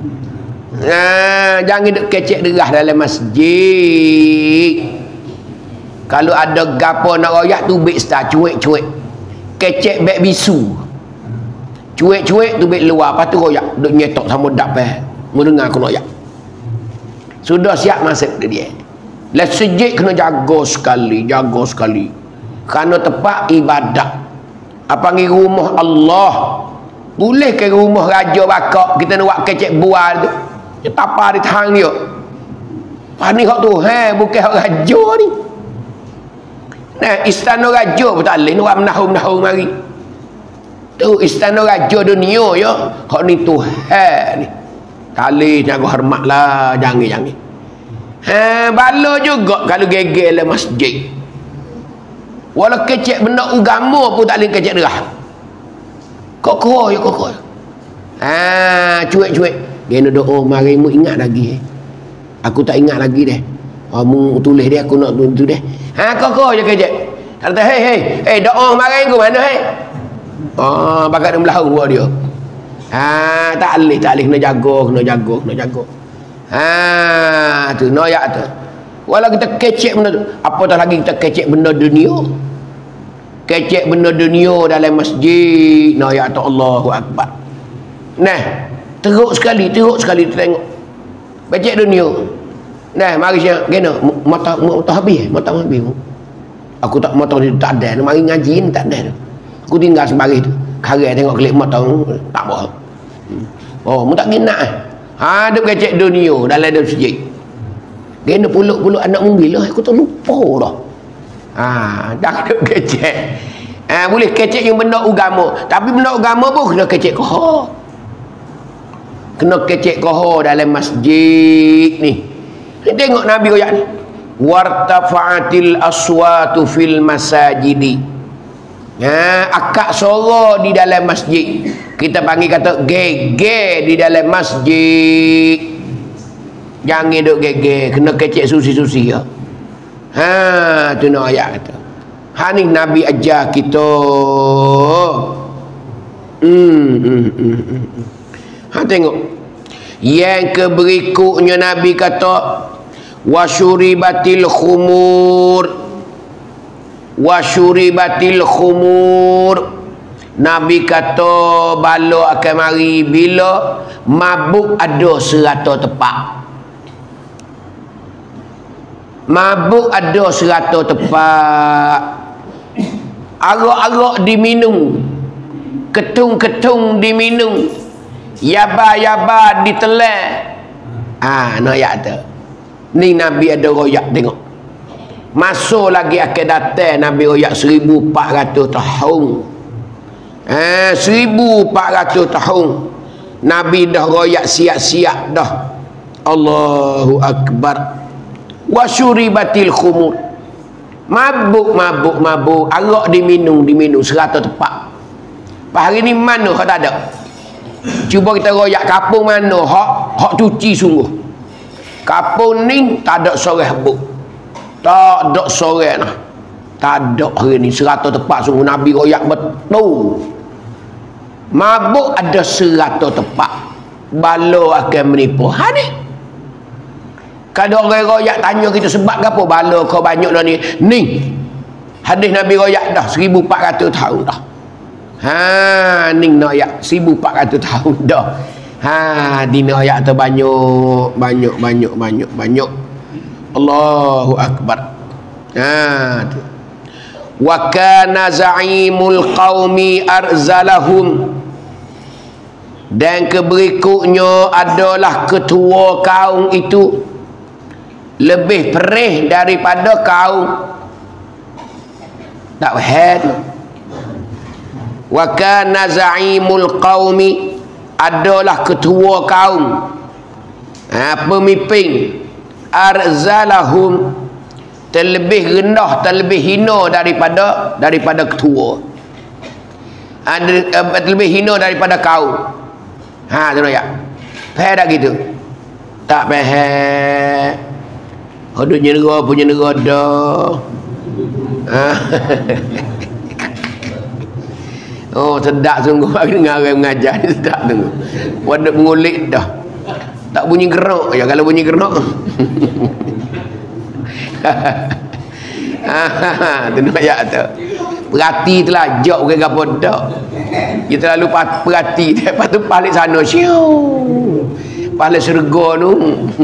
Jangan duk kecek derah dalam masjid. Kalau ada gapo nak royak tu beg star cuek-cuek. Kecek beg bisu. Cuek-cuek tu beg luar, lepas tu royak duk nyetok sama dak pe. Mu dengar aku royak. Sudah siap masuk dia. Lah sejik kena jaga sekali. Kerana tempat ibadat. Apa ni rumah Allah. Boleh ke rumah raja bakak kita nak buat kecek buah tu. Dia tapa di tangan dia. Ni hak tu, bukan hak raja ni. Nah, istana raja pun tak boleh nak menahun-menahun mari. Tu istana raja dunia ya. Hak ni Tuhan ni. Kali jaga hormatlah, jangan. Bala juga kalau gegel lah masjid. Walau kecek benda agama pun tak boleh kecek derah. Kokoh. Cuek. Dia nak doa mari mu ingat lagi. Aku tak ingat lagi deh. Mu tulis dia aku nak tu deh. Kokoh je kecek. Kata hey doa mari aku mana bakat dia melahu buat dia. Tak boleh kena jaga. Tu noyak tu. Walau kita kecek benda tu, apatah lagi kita kecek benda dunia. Kecek benda dunia dalam masjid. Ya Allahu Akbar. Nah, teruk sekali tengok. Kecek dunia. Nah, mari siap kena mata habis. Aku tak mata ni tak ada. Mari ngaji ni tak ada. Aku tinggal sebaris tu. Karang tengok kelip mata tak apa. Mu tak kena. Ada kecek dunia dalam masjid. Kena puluk anak mobil lah. Aku tak lupa dah. Jangan kecek. Boleh kecek yang benda agama. Tapi benda agama pun kena kecek koho. Kena kecek koho dalam masjid ni. Tengok Nabi royak ni. Wartafa'atil aswatu fil masajidi. Akak suara di dalam masjid. Kita panggil kata geger di dalam masjid. Jangan duk geger, kena kecek susi-susi ya. Tu nak ayat kata. Ni Nabi ajar kita. Tengok. Yang keberikutnya Nabi kata wasyuribatil khumur. Nabi kata bala akan mari bila mabuk ada serata tepat. Mabuk ada serata tepat. Arak-arak diminum. Ketung-ketung diminum. Yaba-yaba ditelan. Nak ayat tu. Ni Nabi ada royak tengok. Masuk lagi akan datang Nabi royak 1400 tahun. 1400 tahun. Nabi dah royak siap-siap dah. Allahu Akbar. Wasyuribatil khumur. Mabuk. Arak diminum serata tepat. Hari ni mana hak tak ada? Cuba kita royak kapung mana hak cuci sungguh. Kampung ni tak ada soreh habuk. Tak ada soreh nah. Tak ada hari ni 100 tempat sungguh Nabi royak betul. Mabuk ada 100 tempat. Balo akan menipu. Ha ni. Kalau orang royak tanya kita sebab apa balo kau banyak dah ni. Ni. Hadis Nabi royak dah 1400 tahun dah. Ha ni nak yak 1400 tahun dah. Ha di nak yak tu banyak. Allahu akbar. Ha tu. Wa kana za'imul qaumi arzalahum, dan keberikutnya adalah ketua kaum itu lebih perih daripada kaum. Tak faham. Wa kana za'imul qaumi, adalah ketua kaum, pemimpin, arzalahum, terlebih rendah, terlebih hina daripada ketua, terlebih hina daripada kaum. Tu ya. Faham tak gitu? Tak faham. Hodoknya negara punya negara dah. Oh sedap sungguh bagi dengar orang mengajar ni, sedap sungguh. Wadah mengulik dah. Tak bunyi gerak ya, kalau bunyi gerak. Tu nak ayat tu. Perhati telah jok bukan apa dak. Dia terlalu perhati, lepas tu balik sana siu. Balik syurga tu.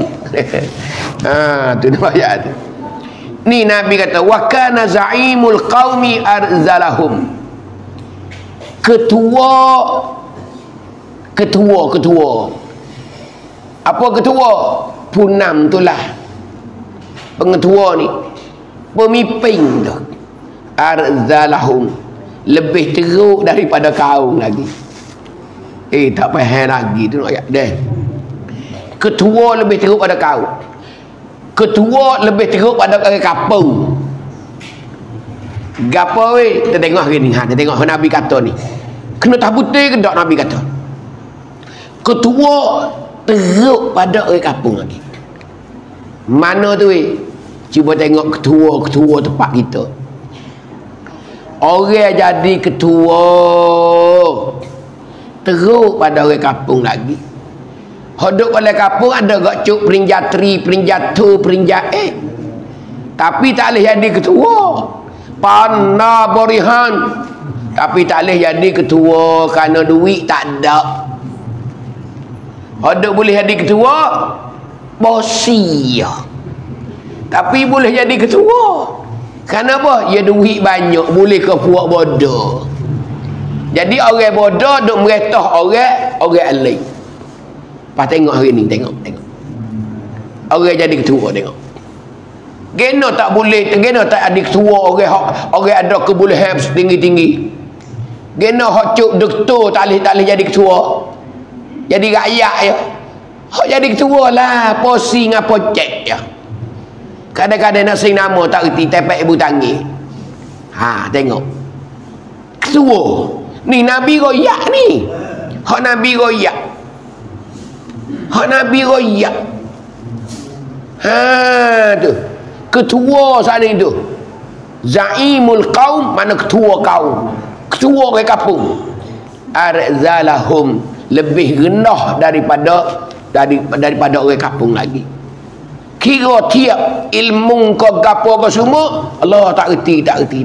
Tu nak ayat tu. Ni Nabi kata wa kana za'imul qaumi arzalahum. Ketua. Apa ketua? Punam itulah. Pengetua ni. Pemimpin tu. Arzalahum. Lebih teruk daripada kaum lagi. Tak faham lagi tu ayat dah. Ketua lebih teruk pada kaum. Ketua lebih teruk pada orang kampung. Gapo weh? Kita tengok hari ni. Kita tengok Nabi kata ni. Kena tak putih ke tak Nabi kata? Ketua teruk pada orang kampung lagi. Mana tu weh? Cuba tengok ketua tempat kita. Orang jadi ketua teruk pada orang kampung lagi. Hodok oleh kampung ada gak cuk perinjatri, perinjatu, perinjat tapi tak boleh jadi ketua. Pana borihan tapi tak boleh jadi ketua kerana duit tak ada. Hodok boleh jadi ketua bosi tapi boleh jadi ketua kerana apa? Ya duit banyak, boleh ke puak bodoh. Jadi orang bodoh duk meretah orang alim. Pas tengok hari ni, tengok. Orang jadi ketua tengok. Gena tak boleh, gena tak ada ketua orang ada kebolehan tinggi-tinggi. Gena hak cuk doktor tak boleh jadi ketua. Jadi rakyat ya. Hak jadi ketua lah, posi ngapa cek ya. Kadang-kadang nak sing nama tak reti tepek ibu tangi. Tengok. Ketua. Ni Nabi royak ni. Hak Nabi royak. Tu. Ketua sana itu. Za'imul qaum, mana ketua kaum. Ketua orang kampung. Arzalahum, lebih rendah daripada orang kampung lagi. Kira tiap ilmu kau gapo kau semua Allah tak reti.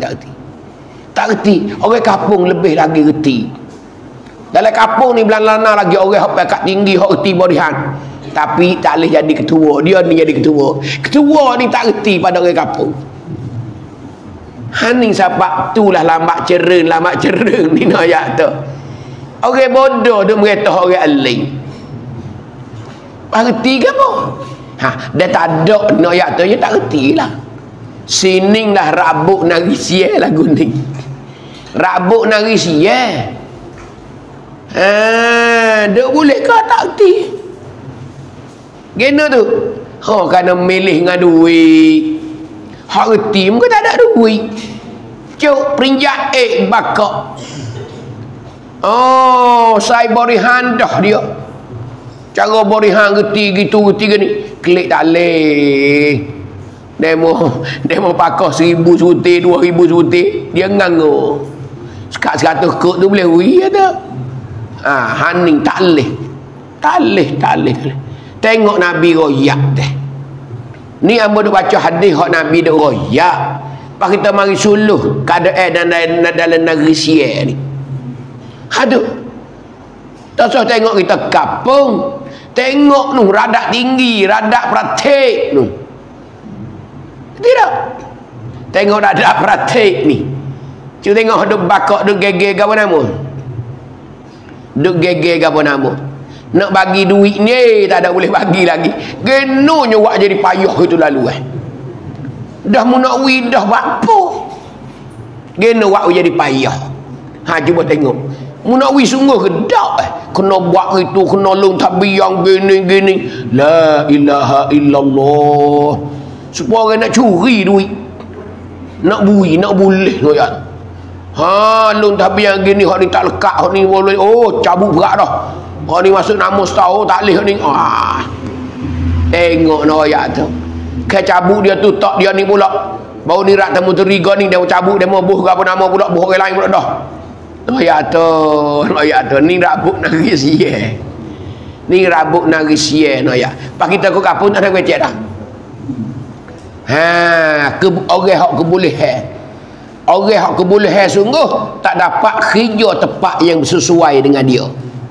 Orang kampung lebih lagi reti. Dalam kampung ni belana lagi orang hak pekat tinggi, hak reti borihan. Tapi tak boleh jadi ketua. Dia ni jadi ketua. Ketua ni tak reti pada orang kampung. Haning sebab itulah lambat cereng ni nak ayat tu. Orang bodoh dia meretah orang alim. Reti ke apa? Dia tak ada nak ayat tu, dia tak reti lah. Sining lah rabuk nari siye lagu ni. Rabuk nari siye. Dia boleh ke tak reti? Gena tu. Kerana milih dengan duit. Hak reti muka tak ada duit. Cuk perinjak bakak. Saya borihan dah dia. Cara borihan reti gitu gini. Klik tak leh. Demo pakai 1,000 suti, 2,000 suti. Dia nganggu. Sekat-100 kok tu boleh hui ada. Haning tak leh. Tak leh. Tengok Nabi royak deh. Ni ambo duk baca hadis hak Nabi duk royak. Pak kita mari suluh keadaan dalam negeri Sia ni. Aduh. Tak usah tengok kita kapung. Tengok nu radak tinggi, radak praktik nu. Tidak. Tengok radak praktik ni. Cuba tengok duk bakok duk geger apa nama? Duk geger apa nama? Nak bagi duit ni tak ada boleh bagi lagi. Genonya wak jadi payah itu lalu Dah mu nak wid dah apa? Geno wak jadi payah. Cuba tengok. Mu nak wid sungguh kedak kena buat itu, kena lung tabiang gini. La ilaha illallah. Supaya orang nak curi duit. Nak bui, nak boleh ya. Lung tabiang gini hak ni tak lekat, hak ni boleh. Oh, cabut berat dah. Hak ni masuk nama setahun tak leh ni. Tengok noyak tu. Ke cabut dia tu tak dia ni pula. Baru ni rak temu teriga ni dia cabut dia mau buh apa nama pula, buh orang lain pula dah. Noyak tu. Ni rabuk nari Sia. Ni rabuk nari Sia noyak. Pak kita ke kapun tak ada becek dah. Orang hak kebolehan. Orang hak kebolehan sungguh tak dapat kerja tepat yang sesuai dengan dia.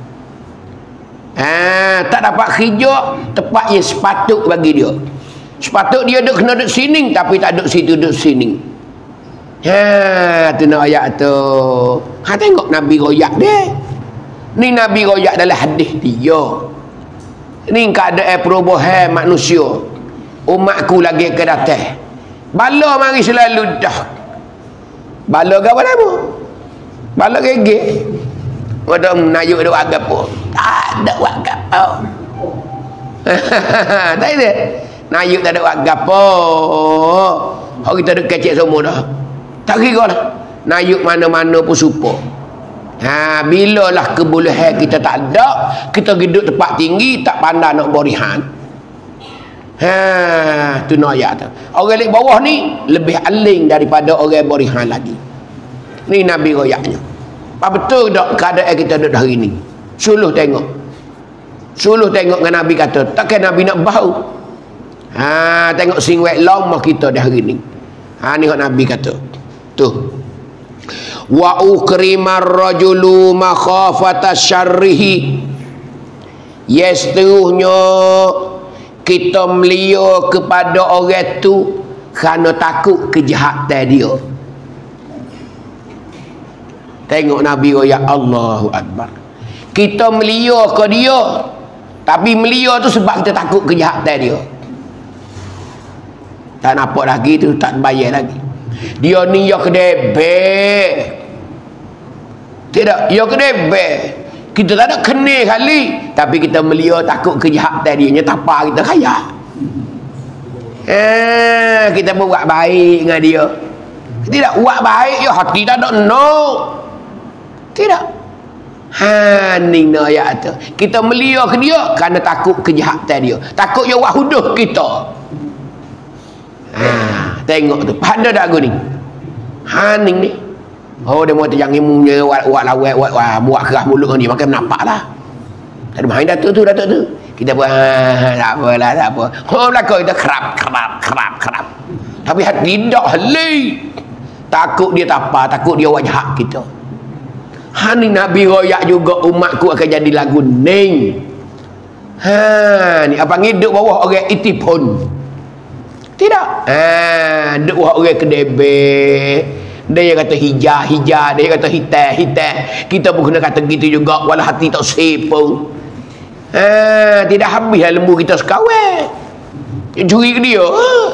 Tak dapat kerja tepat yang sepatut bagi dia. Sepatut dia duk kena duk sini tapi tak duk situ duk sini. Tu nak ayat tu. Tengok Nabi royak dia. Ni Nabi royak dalam hadis dia. Ni keadaan perubahan manusia. Umatku lagi ke datang. Bala mari selalu dah. Bala ke apa nama? Bala gege. Ada menayuk ada wagap pun. Tak ada wagap pun. Tak ada. Nayuk tak ada wagap pun. Orang kita ada kecek semua dah. Tak kira lah. Nayuk mana-mana pun supa. Bila lah kebolehan kita tak ada, kita hidup tempat tinggi, tak pandai nak borihan. Tu noyak tu. Orang di bawah ni lebih aling daripada orang borihan lagi. Ni Nabi royaknya. Apa betul tak keadaan kita ada hari ni? Suluh tengok dengan Nabi kata, takkan Nabi nak bau. Tengok singwek lama kita dah hari ni. Ni hak Nabi kata. Tu. Wa ukrimar rajulu makhafata syarrihi. Seterusnya kita melia kepada orang tu kerana takut kejahatan dia. Tengok Nabi royak, Allahu Akbar. Kita melia ke dia, tapi melia tu sebab kita takut kejahatan dia. Tak nampak lagi tu, tak bayar lagi. Dia ni ya kedebek. Tidak, ya kedebek. Kita tak ada kena kali, tapi kita melia takut kejahatan dia. Nyetapa kita kaya. Kita pun buat baik dengan dia. Tidak buat baik ya hati tak ada no. Tidak. Ni ayat tu. Kita melia ke dia kerana takut kejahatan dia. Takut dia buat huduh kita. Tengok tu. Ada tak aku ni? Haning ni. Oh dia mau terjang ilmunya buat lawak buat keras mulut ni makan nampak lah. Tak ada main datuk tu. Kita pun tak apalah tak apa. Belakang kita kerap. Tapi hati tidak heli. Takut dia tapa, takut dia wajah kita. Ni Nabi royak juga umatku akan jadi lagu ning. Ni apa ngiduk bawah orang itipun. Tidak. Duk bawah orang kedebek. Dia kata hijau, dia kata hitam. Kita pun kena kata gitu juga walau hati tak sepung. Tidak habislah lembu kita sekawal. Curi ke dia.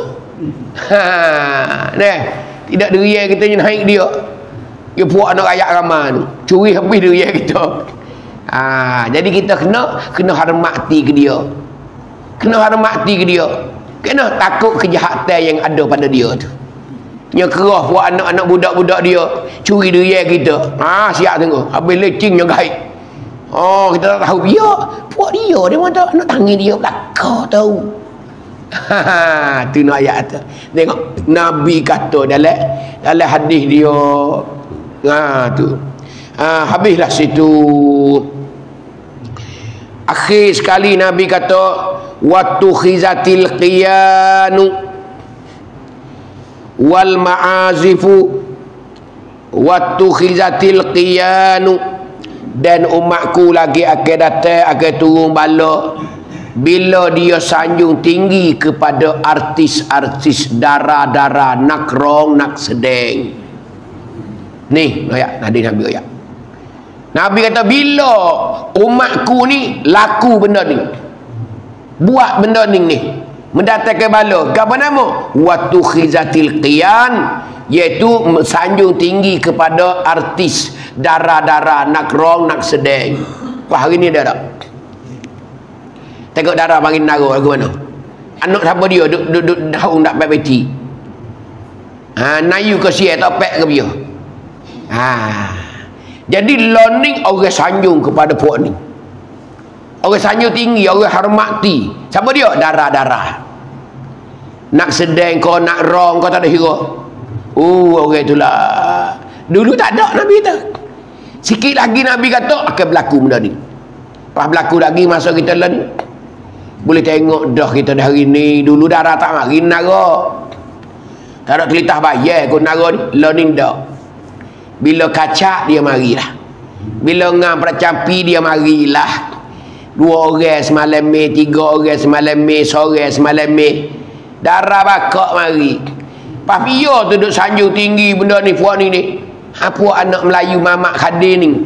Tidak deriak kita naik dia. Dia puak nak rakyat ramai tu. Curi habis deriak kita. Jadi kita kena hormati ke dia. Kena takut kejahatan yang ada pada dia tu. Nya kerah buat anak-anak budak-budak dia curi deriak kita. Siap tengok. Habis lecingnya gaib. Oh, kita tak tahu dia. Puak dia mana nak tangan dia belakang tahu. Tu nak ayat tu. Tengok Nabi kata dalam hadis dia. Tu. Habislah situ. Akhir sekali Nabi kata wattu khizatil qiyanu wal ma'azifu wattu khizatil qiyanu, dan umatku lagi akan datang akan turun bala bila dia sanjung tinggi kepada artis-artis dara-dara nak rong nak sedeng. Ni ayat Nabi ayat. Nabi kata bila umatku ni laku benda ni, buat benda ni mendatangkan bala, apa nama? Watu khizatil qiyan, iaitu sanjung tinggi kepada artis dara-dara nak rong nak sedeng. Wah, hari ni dah tak? Tengok dara panggil nara lagu mana? Anak siapa dia duduk daun tak pek peti. Nayu ke siap tak pek ke dia. Jadi learning orang sanjung kepada puak ni. Orang sanjung tinggi, orang hormati. Siapa dia? Dara-dara. Nak sedeng kau, nak rong kau tak ada hira. Orang itulah. Dulu tak ada Nabi tu. Sikit lagi Nabi kata akan berlaku benda ni. Lepas berlaku lagi masa kita learn. Boleh tengok dah kita dah hari ni. Dulu darah tak mari nara. Tak ada kelitah bayar kau nara ni. Learning dah. Bila kacak dia marilah. Bila ngam percampi dia marilah. 2 orang semalam ni, 3 orang semalam ni, sore semalam ni. Darah bakak mari. Pas pia tu duduk sanjung tinggi benda ni puak ni. Puak anak Melayu mamak khadir ni.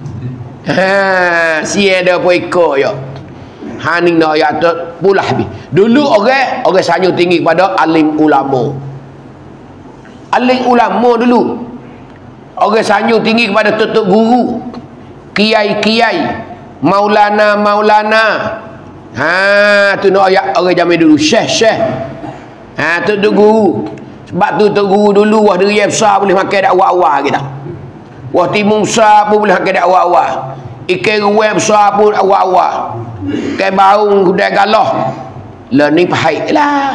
Sia ada apa ikut ya. Ni nak ayat tu pula habis. Dulu orang sanjung tinggi kepada alim ulama. Alim ulama dulu. Orang sanjung tinggi kepada tutup guru, kiai-kiai, maulana. Tu nak ayat orang zaman dulu, syekh. Tutup guru. Sebab tutup guru dulu wah dia besar boleh makan dakwah-awal kita. Wah timun besar pun boleh makan dakwah-awal. Ikan ruang besar pun awal-awal. Ikan baung kudai galah. Learning pahit lah.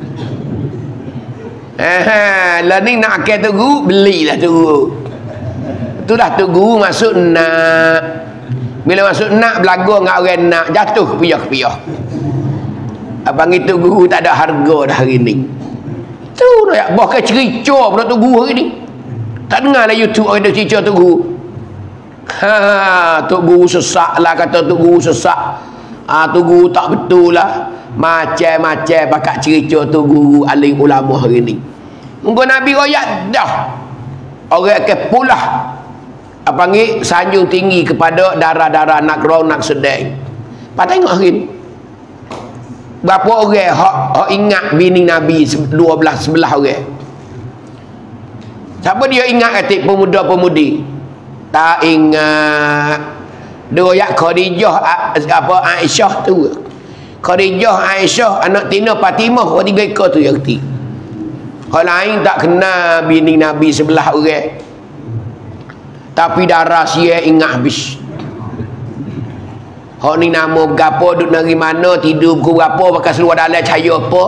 Learning nak makan tu guru, belilah tu guru. Itulah tu guru masuk nak. Bila masuk nak, belaga dengan orang nak, jatuh kepiyah-kepiyah. Abang itu guru tak ada harga dah hari ni. Tu dah bahkan cerita pula tu guru hari ni. Tak dengar lah YouTube orang dah cerita tu guru. Tok guru sesak lah, kata tok guru sesak. Tok guru tak betul lah. Macam-macam pakat cerita tok guru alim ulama hari ni. Mungkin Nabi royak dah. Orang akan pulah panggil sanjung tinggi kepada dara-dara nak rong nak sedeng. Pak tengok hari ni. Berapa orang hak ingat bini Nabi 12 11 orang. Siapa dia ingat atik pemuda-pemudi? Tak ingat. Dia Khadijah Aisyah tu. Khadijah Aisyah anak Tina Fatimah, 3 ekor tu yang keti. Hal lain tak kenal bini Nabi 11 orang. Tapi darah sia ingat habis. Hak ni nama berapa, duduk dari mana, tidur pukul berapa, pakai seluar dalam cahaya apa.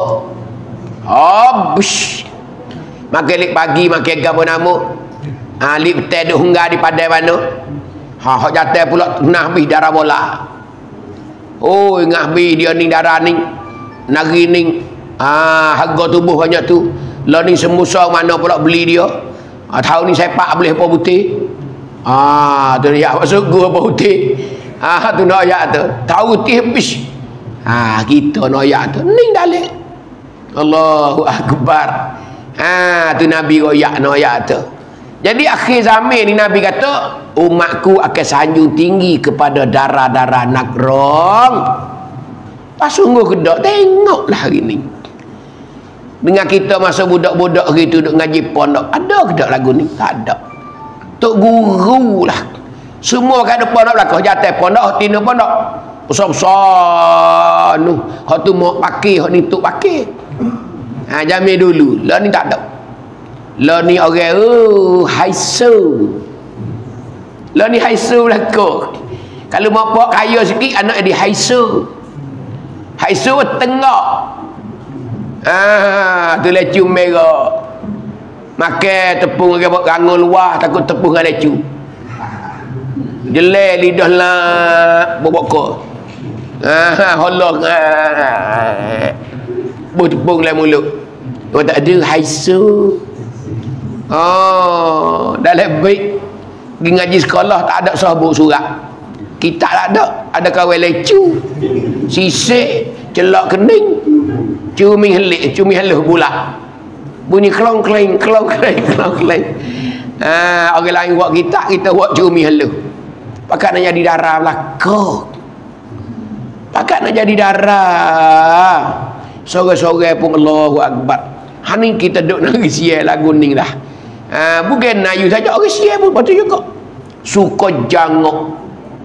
Habis. Makan lip pagi, makan apa nama. Lip petang duduk hingga di padai mana. Hak jatuh pula kena habis darah bola. Ingat habis dia ni darah ni. Nari ni. Harga tubuh banyak tu. Lah ni semusa mana pula beli dia. Tahu ni sepak boleh apa putih. Tu ya masuk gua apa putih. Tu nak ayat tu. Tahu putih habis. Kita nak ayat tu. Ning dalik. Allahu Akbar. Tu Nabi royak nak ayat tu. Jadi akhir zaman ni Nabi kata, umatku akan sanjung tinggi kepada darah-darah nak rong. Pas sungguh kedak, tengoklah hari ni. Dengan kita masa budak-budak gitu duk ngaji pondok, ada kedak lagu ni? Tak ada. Tok guru lah. Semua kat depan nak belakang jatuh pondok, tina pondok. Besar-besar tu. Hak tu mau pakai, hak ni tok pakai. Jamil dulu. Lah ni tak ada. Lah ni orang haisu. Lah ni haisu belakang. Kalau bapak kaya sikit, anak dia haisu. Haisu tengok. Tu lecu merah. Makan tepung ke rangun luar, takut tepung dengan lecu. Jelek lidah lah bobok. Holong. Tepung dalam mulut. Orang tak ada haisu. Dah lebih pergi ngaji sekolah tak ada sabuk surat. Kitab tak ada, ada kawan lecu, sisik, celak kening, cumi heluh pula. Bunyi kelong keleng. Orang lain buat kitab, kita buat cumi heluh. Pakat nak jadi darah belaka. Pakat nak jadi darah. Sore-sore pun Allahu Akbar. Hani kita duduk nak siap lagu ni dah. Bukan Melayu saja, orang siap pun patut juga. Suka jangok.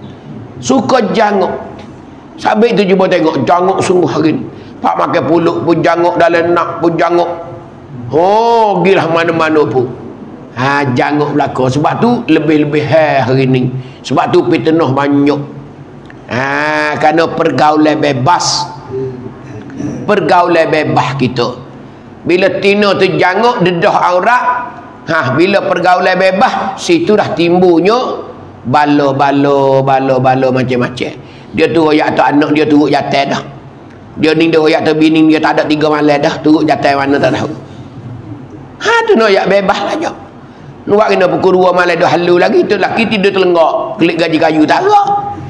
Sabit tu cuba tengok jangok sungguh hari ni. Pak makan puluk pun jangok, dalam nak pun jangok. Gilah mana-mana pun. Jangok belaka. Sebab tu lebih-lebih hari ni. Sebab tu fitnah banyak. Kerana pergaulan bebas. Pergaulan bebas kita. Bila tino tu jangok dedah aurat. Bila pergaulan bebas, situ dah timbulnya balo macam-macam. Dia turut yak tu anak dia turut jatuh dah. Dia ni dia royak tu bini dia tak ada 3 malam dah, turut jatuh mana tak tahu. Tu nak yak bebas lah je. Nuak kena pukul 2 malam dah halu lagi, tu laki tidur telenggak, kelik gaji kayu tak gerak.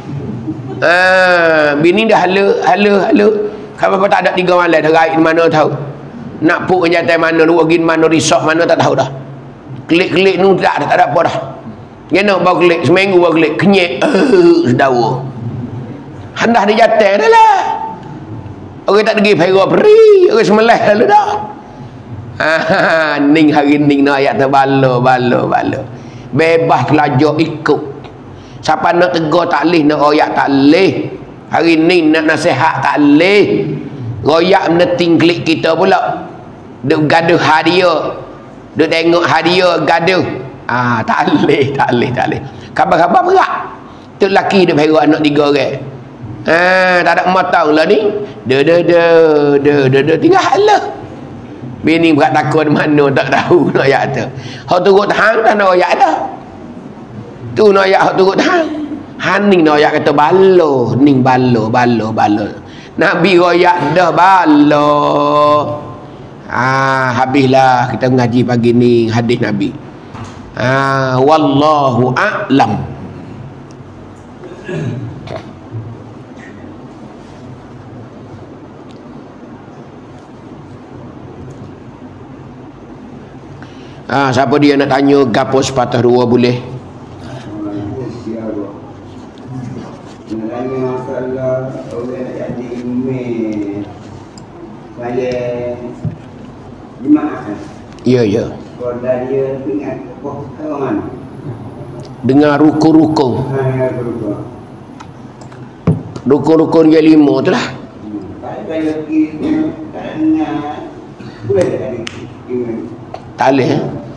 Bini dah halu. Kalau apa tak ada 3 malam dah raih mana tahu. Nak puk jatuh mana, rugi mana, risok mana tak tahu dah. Kelik-kelik ni tak ada apa dah. Dia nak bawa kelik, seminggu bawa kelik, kenyek, sedawa. Hendah dia jatuh dah lah. Orang tak pergi pergi beri, orang semelah lalu dah. Ning hari ning nak ayat tu balo. Bebas pelajar ikut. Siapa nak tegur tak leh, nak royak tak leh. Hari ni nak nasihat tak leh. Royak meneting klik kita pula. Duk gaduh hadiah. Duk tengok hadiah gaduh. Tak leh. Khabar-khabar berat. Tu lelaki dia pergi anak 3 orang. Tak ada matang lah ni. Tinggal halah. Bini berat takut mana tak tahu nak ayat tu. Hak turut hang tak nak ayat dah. Tu nak ayat hak turut hang. Haning nak ayat kata balo, ning balo. Nabi royak dah balo. Habislah kita mengaji pagi ni hadis Nabi. Wallahu a'lam. Siapa dia nak tanya gapo sepatah 2 boleh? Tanya masalah orang nak jadi imam saya jemaah. Ya. Kalau dia ingat pokok mana? Dengar rukun-rukun. Rukun-rukun dia 5 tu lah. Kalau kita tak dengar boleh tak ada imam? Tak boleh.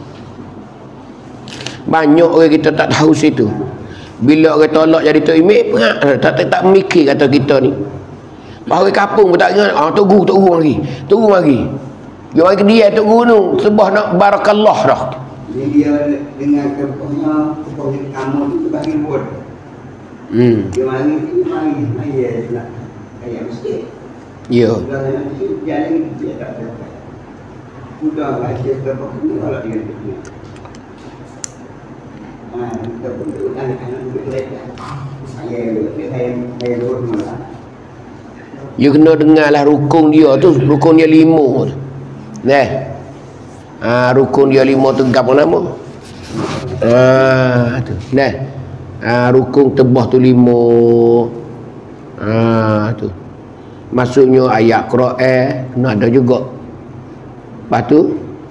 Banyak orang kita tak tahu situ. Bila orang tolak jadi tok imam, tak mikir kata kita ni. Bahawa kapung pun tak ingat, tunggu lagi. Dia mari ke dia tunggu tu, sebab nak barakallah dah. Dia dengan kepohnya kamu tu bagi buat. Dia mari nak ayat mesti. Ya. Kalau nak jalan dia tak dapat. Sudah baca kepohnya kalau dia tu. Kita pun anak-anak belajar. Saya dulu malah. You kena dengarlah rukun dia tu, rukun dia 5 tu. Rukun dia 5 tu gapo nama? Tu. Rukun tebah tu 5. Tu. Maksudnya ayat Quran kena ada juga. Lepas tu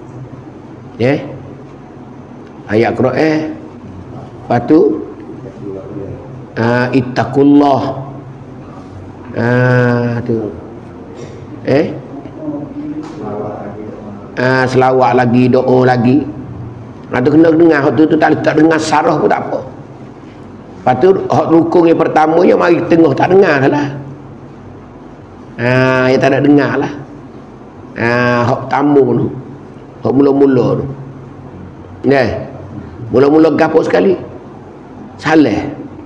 ayat Quran. Lepas tu ittaqullah. Tu. Selawat lagi, doa lagi. Tu kena dengar tu tak dengar sarah pun tak apa. Lepas tu hak rukun yang pertama yang mari tengah tak dengar lah. Yang tak nak dengar lah. Hak tamu tu. Hak mula-mula tu. Mula-mula gapuk sekali. Salah.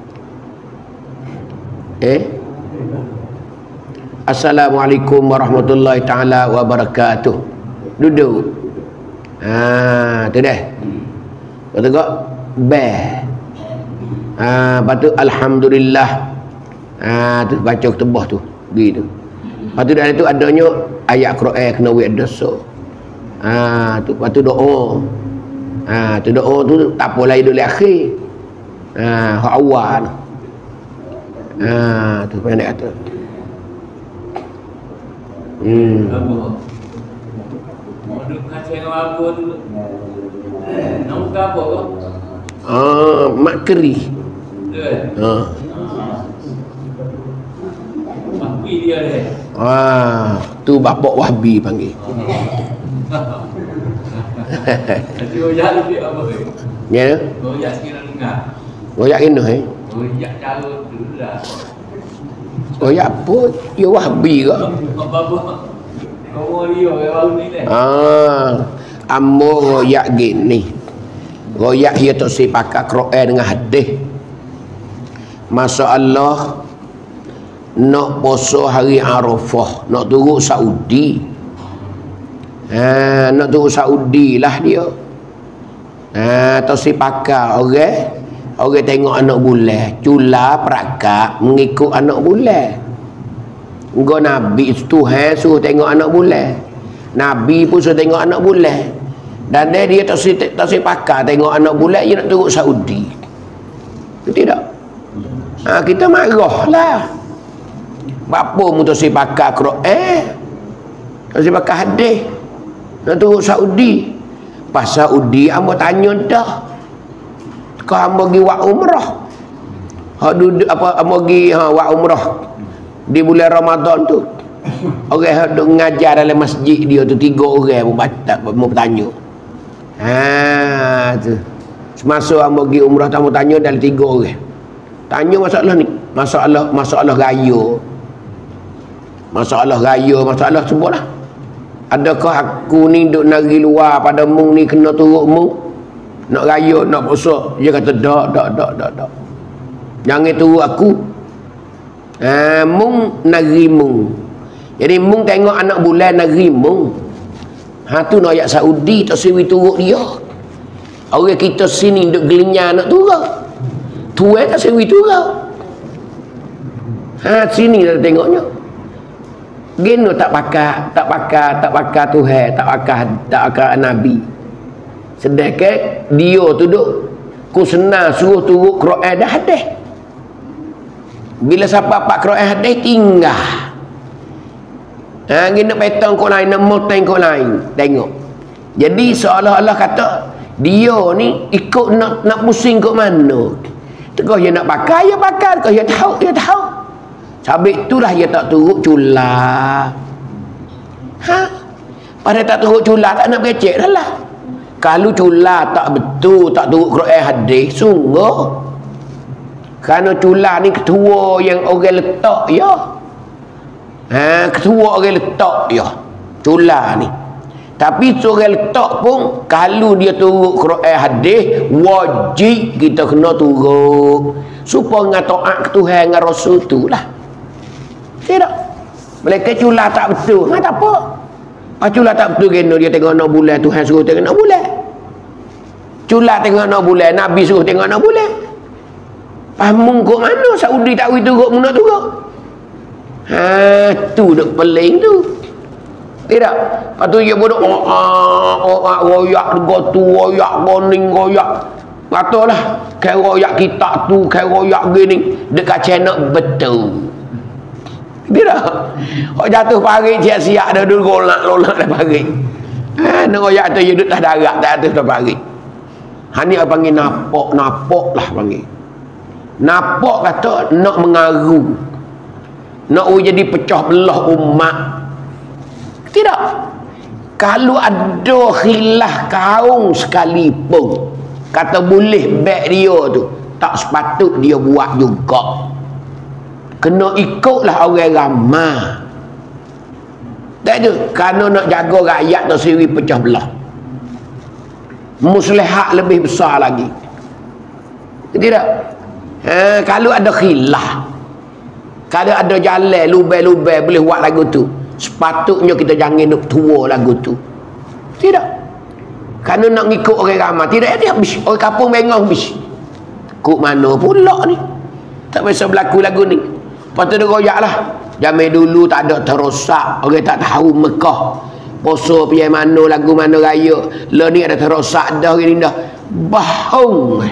Assalamualaikum warahmatullahi taala wabarakatuh. Duduk. Tu dah. Lepas tu kok lepas tu alhamdulillah. Tu baca ketebah tu. Gitu. Lepas tu dari tu adanya ayat Quran kena buat dosa. Tu lepas tu doa. Tu doa tu tak apa lain dulu akhir. Hak awal. Tu pendek kata. Duk kacang apa tu? Nama apa kau? Mak keri. Wahbi dia deh. Tu bapak Wahbi panggil. Jadi oyak lebih apa ke? Ya. Oyak sekira dengar. Oyak kena Oyak cara dulu lah. Oyak apa? Ya Wahbi ke? Apa? Kau dia baru ni deh. Ambo royak gini. Royak dia tak sepakat Quran dengan hadis. Masalah nak puasa hari Arafah, nak turun Saudi. Nak turun Saudi lah dia. Tak sepakat orang tengok anak bulan, cula perakak mengikut anak bulan. Engkau Nabi Tuhan suruh tengok anak bulan. Nabi pun suruh tengok anak bulan. Dan dia tak sepakat tengok anak bulan, dia nak turun Saudi. Tidak. Kita marah lah. Bapa mu tak sepakat Quran, tak sepakat hadis, nak turun Saudi. Pas Saudi hamba tanya dah. Kau hamba pergi buat umrah. Hak duduk apa hamba pergi buat umrah di bulan Ramadan tu. Orang hak duk ngajar dalam masjid dia tu 3 orang mau bertanya. Tu. Semasa hamba pergi umrah tamu tanya dalam 3 orang. Tanya masalah ni, masalah raya. Masalah sebuahlah. Adakah aku ni duk nari luar pada mung ni kena turut mung? Nak raya, nak puasa? Dia kata tak. Jangan turut aku. Mung nari mung. Jadi mung tengok anak bulan nari mung. Tu nak ayat Saudi tak sewi turut dia. Orang kita sini duk gelinya nak turut. Tuan tak sewi turut. Sini dah tengoknya. Geno tak pakar Tuhan, tak pakar Nabi. Sedangkan dia tu duk kusna suruh turut Quran dah hadis. Bila siapa pak Quran hadis tinggal. Geno petang kau lain, nak moteng kau lain. Tengok. Jadi seolah-olah kata dia ni ikut nak pusing ke mana. Kau dia nak pakai, dia pakai. Kau dia tahu. Sabit itulah dia tak turut cula. Pada tak turut cula tak nak becek dah lah. Kalau cula tak betul, tak turut Quran hadis, sungguh. Kerana cula ni ketua yang orang letak ya. Ketua orang letak ya. Cula ni. Tapi seorang letak pun kalau dia turut Quran hadis, wajib kita kena turut. Supaya taat ke Tuhan dengan Rasul tu lah. Tidak. Mereka cula tak betul. Tak apa. Cula tak betul kena dia tengok anak bulan, Tuhan suruh tengok anak bulan. Cula tengok anak bulan, Nabi suruh tengok anak bulan. Faham kok mana Saudi tak wui turut nak turut. Tu duk peling tu. Tidak. Lepas tu dia bodoh royak gotu, royak goning, royak. Katalah kai royak kitab tu, kai royak gini dekat channel betul. Tidak. Hak jatuh pagi siap-siap dah dulu golak dah pagi. Nak royak tu dia duduk dah darat tak atas dah pagi. Hani panggil napok lah panggil. Napok kata nak mengaru. Nak jadi pecah belah umat. Tidak. Kalau ada khilaf kaum sekalipun kata boleh baik dia tu, tak sepatut dia buat juga. Kena ikutlah orang ramai. Tak ada. Kerana nak jaga rakyat tu sendiri pecah belah. Muslihat lebih besar lagi. Tidak? Kalau ada khilaf, kalau ada jalan lubai-lubai boleh buat lagu tu, sepatutnya kita jangan nak tua lagu tu. Tidak. Kerana nak ngikut orang ramai. Tidak ada habis. Orang kampung bengong habis. Kut mana pula ni? Tak biasa berlaku lagu ni. Lepas tu dia royak lah. Zaman dulu tak ada terosak. Orang tak tahu Mekah. Poso pergi mana, lagu mana raya. Lah ni ada terosak dah, hari ni dah. Bahung.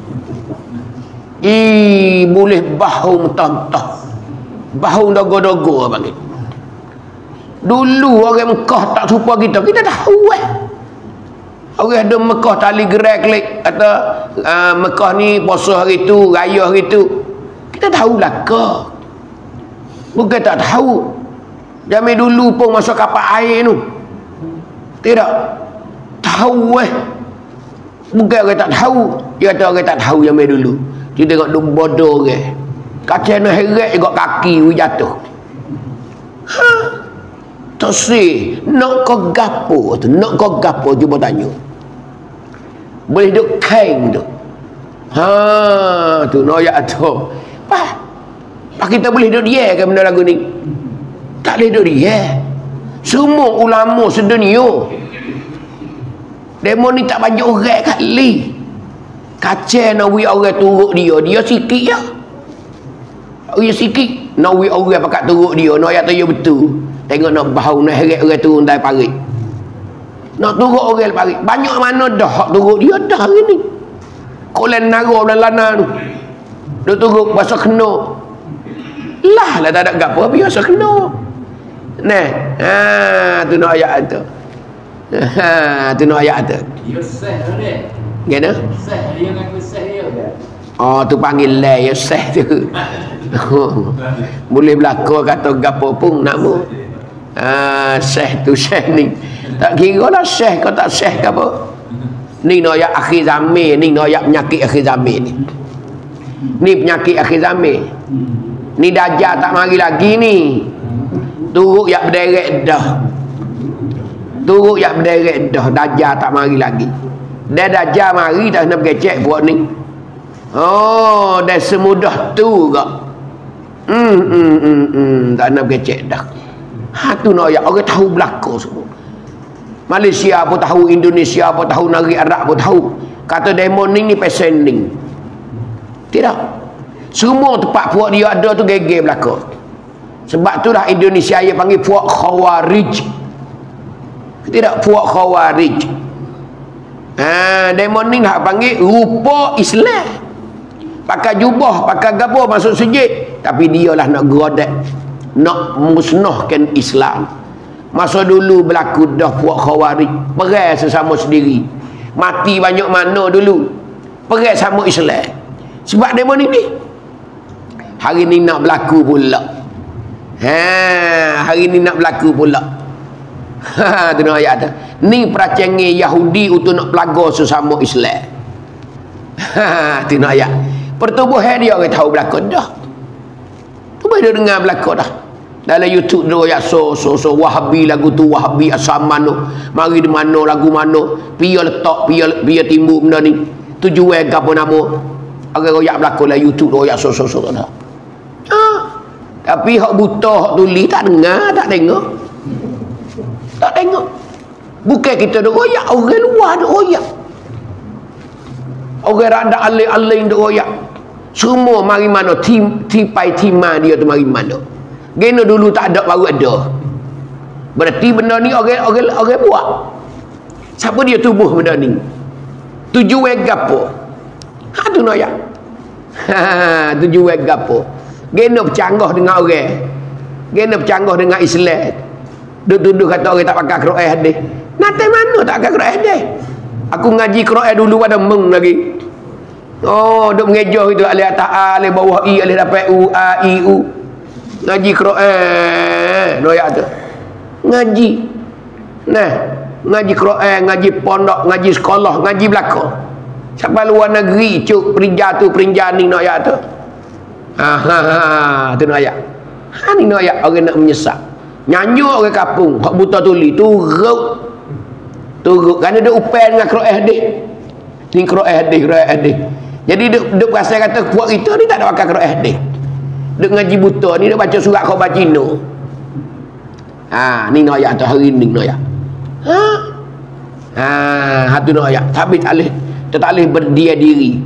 Boleh bahung mentah-mentah. Bahung dogo-dogo panggil. Dulu orang Mekah tak serupa kita. Kita tahu orang ada Mekah tali gerai klik. Kata Mekah ni poso hari tu, raya hari tu. Kita tahulah ke. Bukan tak tahu. Zaman dulu pun masuk kapal air tu. Tidak. Tahu Bukan orang tak tahu. Dia kata orang tak tahu zaman dulu. Dia tengok dia bodoh orang. Kaca nak heret juga kaki jatuh. Tak sih. Nak kau gapo tu? Nak kau gapo? Cuba tanya. Boleh duk kain tu. Tu noyak tu. Pak kita boleh duduk dia kan benda lagu ni? Tak boleh duduk dia. Semua ulama sedunia. Demo ni tak banyak orang kali. Kacau nak wui orang turut dia. Dia sikit je. Dia sikit. Nak wui orang pakat turut dia. Nak ayat tu ya betul. Tengok nak bau nak heret orang turun dari parit. Nak turut orang parit. Banyak mana dah hak turut dia dah hari ni. Kolen nara lana tu. Dia turut bahasa kena. Lah tak ada gapo biasa kena. Nah, tu nak ayat tu. Tu nak ayat tu. Dia seh ni. Gana? Seh dia ngaku seh dia. Tu panggil leh ya seh tu. Boleh berlaku kata gapo pun nama. Seh tu seh ni. Tak kira lah seh kau tak seh ke apa. Ni nak ayat akhir zaman ni, nak ayat penyakit akhir zaman ni. Ni penyakit akhir zaman. Ni Dajjal tak mari lagi ni. Turut yak berderet dah. Turut yak berderet dah. Dajjal tak mari lagi. Dia Dajjal mari tak kena bergecek buat ni. Dah semudah tu kak. Tak kena bergecek dah. Tu nak yak orang tahu belakang semua. Malaysia pun tahu, Indonesia pun tahu, negeri Arab pun tahu. Kata demon ni pesening. Tidak. Semua tempat puak dia ada tu geger belakang. Sebab tu dah Indonesia dia panggil puak khawarij. Tidak, puak khawarij. Demon ni nak panggil rupa Islam. Pakai jubah, pakai gapo masuk sujud. Tapi dia lah nak gerodek. Nak musnahkan Islam. Masa dulu berlaku dah puak khawarij. Perang sesama sendiri. Mati banyak mana dulu. Perang sama Islam. Sebab demon ini. Hari ni nak berlaku pula. Hari ni nak berlaku pula. Tu nak ayat tu. Ni peracangan Yahudi untuk nak pelaga sesama Islam. Tu nak ayat. Pertubuhan dia orang tahu berlaku dah. Tu boleh dengar berlaku dah. Dalam YouTube dia ayat so Wahabi lagu tu, Wahabi asal mana. Mari di mana lagu mana. Pia letak, pia timbul benda ni. Tujuan ke apa nama. Orang royak berlaku lah YouTube dia ayat so dah. Tapi hak buta, hak tulis tak dengar, tak tengok. Tak tengok. Bukan kita dah royak, orang luar dah royak. Orang rada alih-alih dah royak. Semua mari mana, tipai timah dia tu mari mana. Gena dulu tak ada, baru ada. Berarti benda ni orang buat. Siapa dia tubuh benda ni? Tujuan gapo? Tu nak ya. Tujuan gapo? Gena bercanggah dengan orang. Gena bercanggah dengan Islam. Duduk kata orang tak pakai Quran hadis. Nanti mana tak pakai Quran hadis? Aku ngaji Quran dulu pada meng lagi. Duk mengejah itu alih atas A, alih bawah I, alih dapat U, A, I, U. Ngaji Quran. Noyak tu. Ngaji. Nah, ngaji Quran, ngaji pondok, ngaji sekolah, ngaji belakang. Sampai luar negeri cuk perinja tu perinja ni nak ayat tu. Tu nak ayat. Ni nak ayat orang nak menyesat. Nyanyuk orang kampung hak buta tuli turut kerana dia upan dengan Quran hadis. Ni Quran hadis. Jadi duk pasal kata puak kita ni tak ada pakai Quran hadis. Duk ngaji buta ni duk baca surat khabar Cina. Ni nak ayat tu hari ni nak ayat. Tu nak ayat. Tapi tak boleh berdiam diri.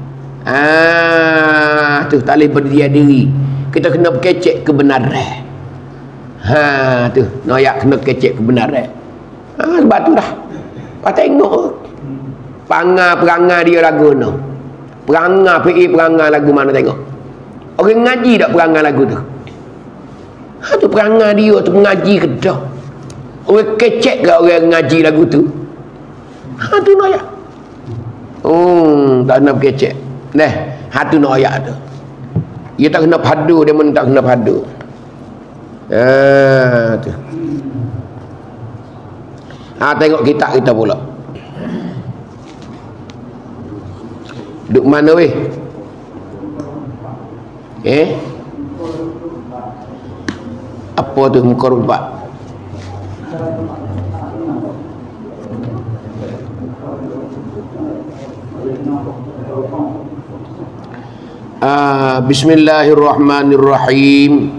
Tu tak boleh berdiam diri. Kita kena kecek kebenaran. Tu noyak kena kecek kebenaran. Sebab tu dah. Pak tengok perangai dia lagu no. Perangai lagu mana tengok. Orang ngaji tak perangai lagu tu. Tu perangai dia tu mengaji ke dah. Orang kecek ke orang ngaji lagu tu. Tu noyak. Tak kena kecek. Tu noyak tu. Dia tak kena padu, dia pun tak kena padu. Tu. Tengok kitab kita pula. Duk mana weh? Apa tu muka rubat? Bismillahirrahmanirrahim.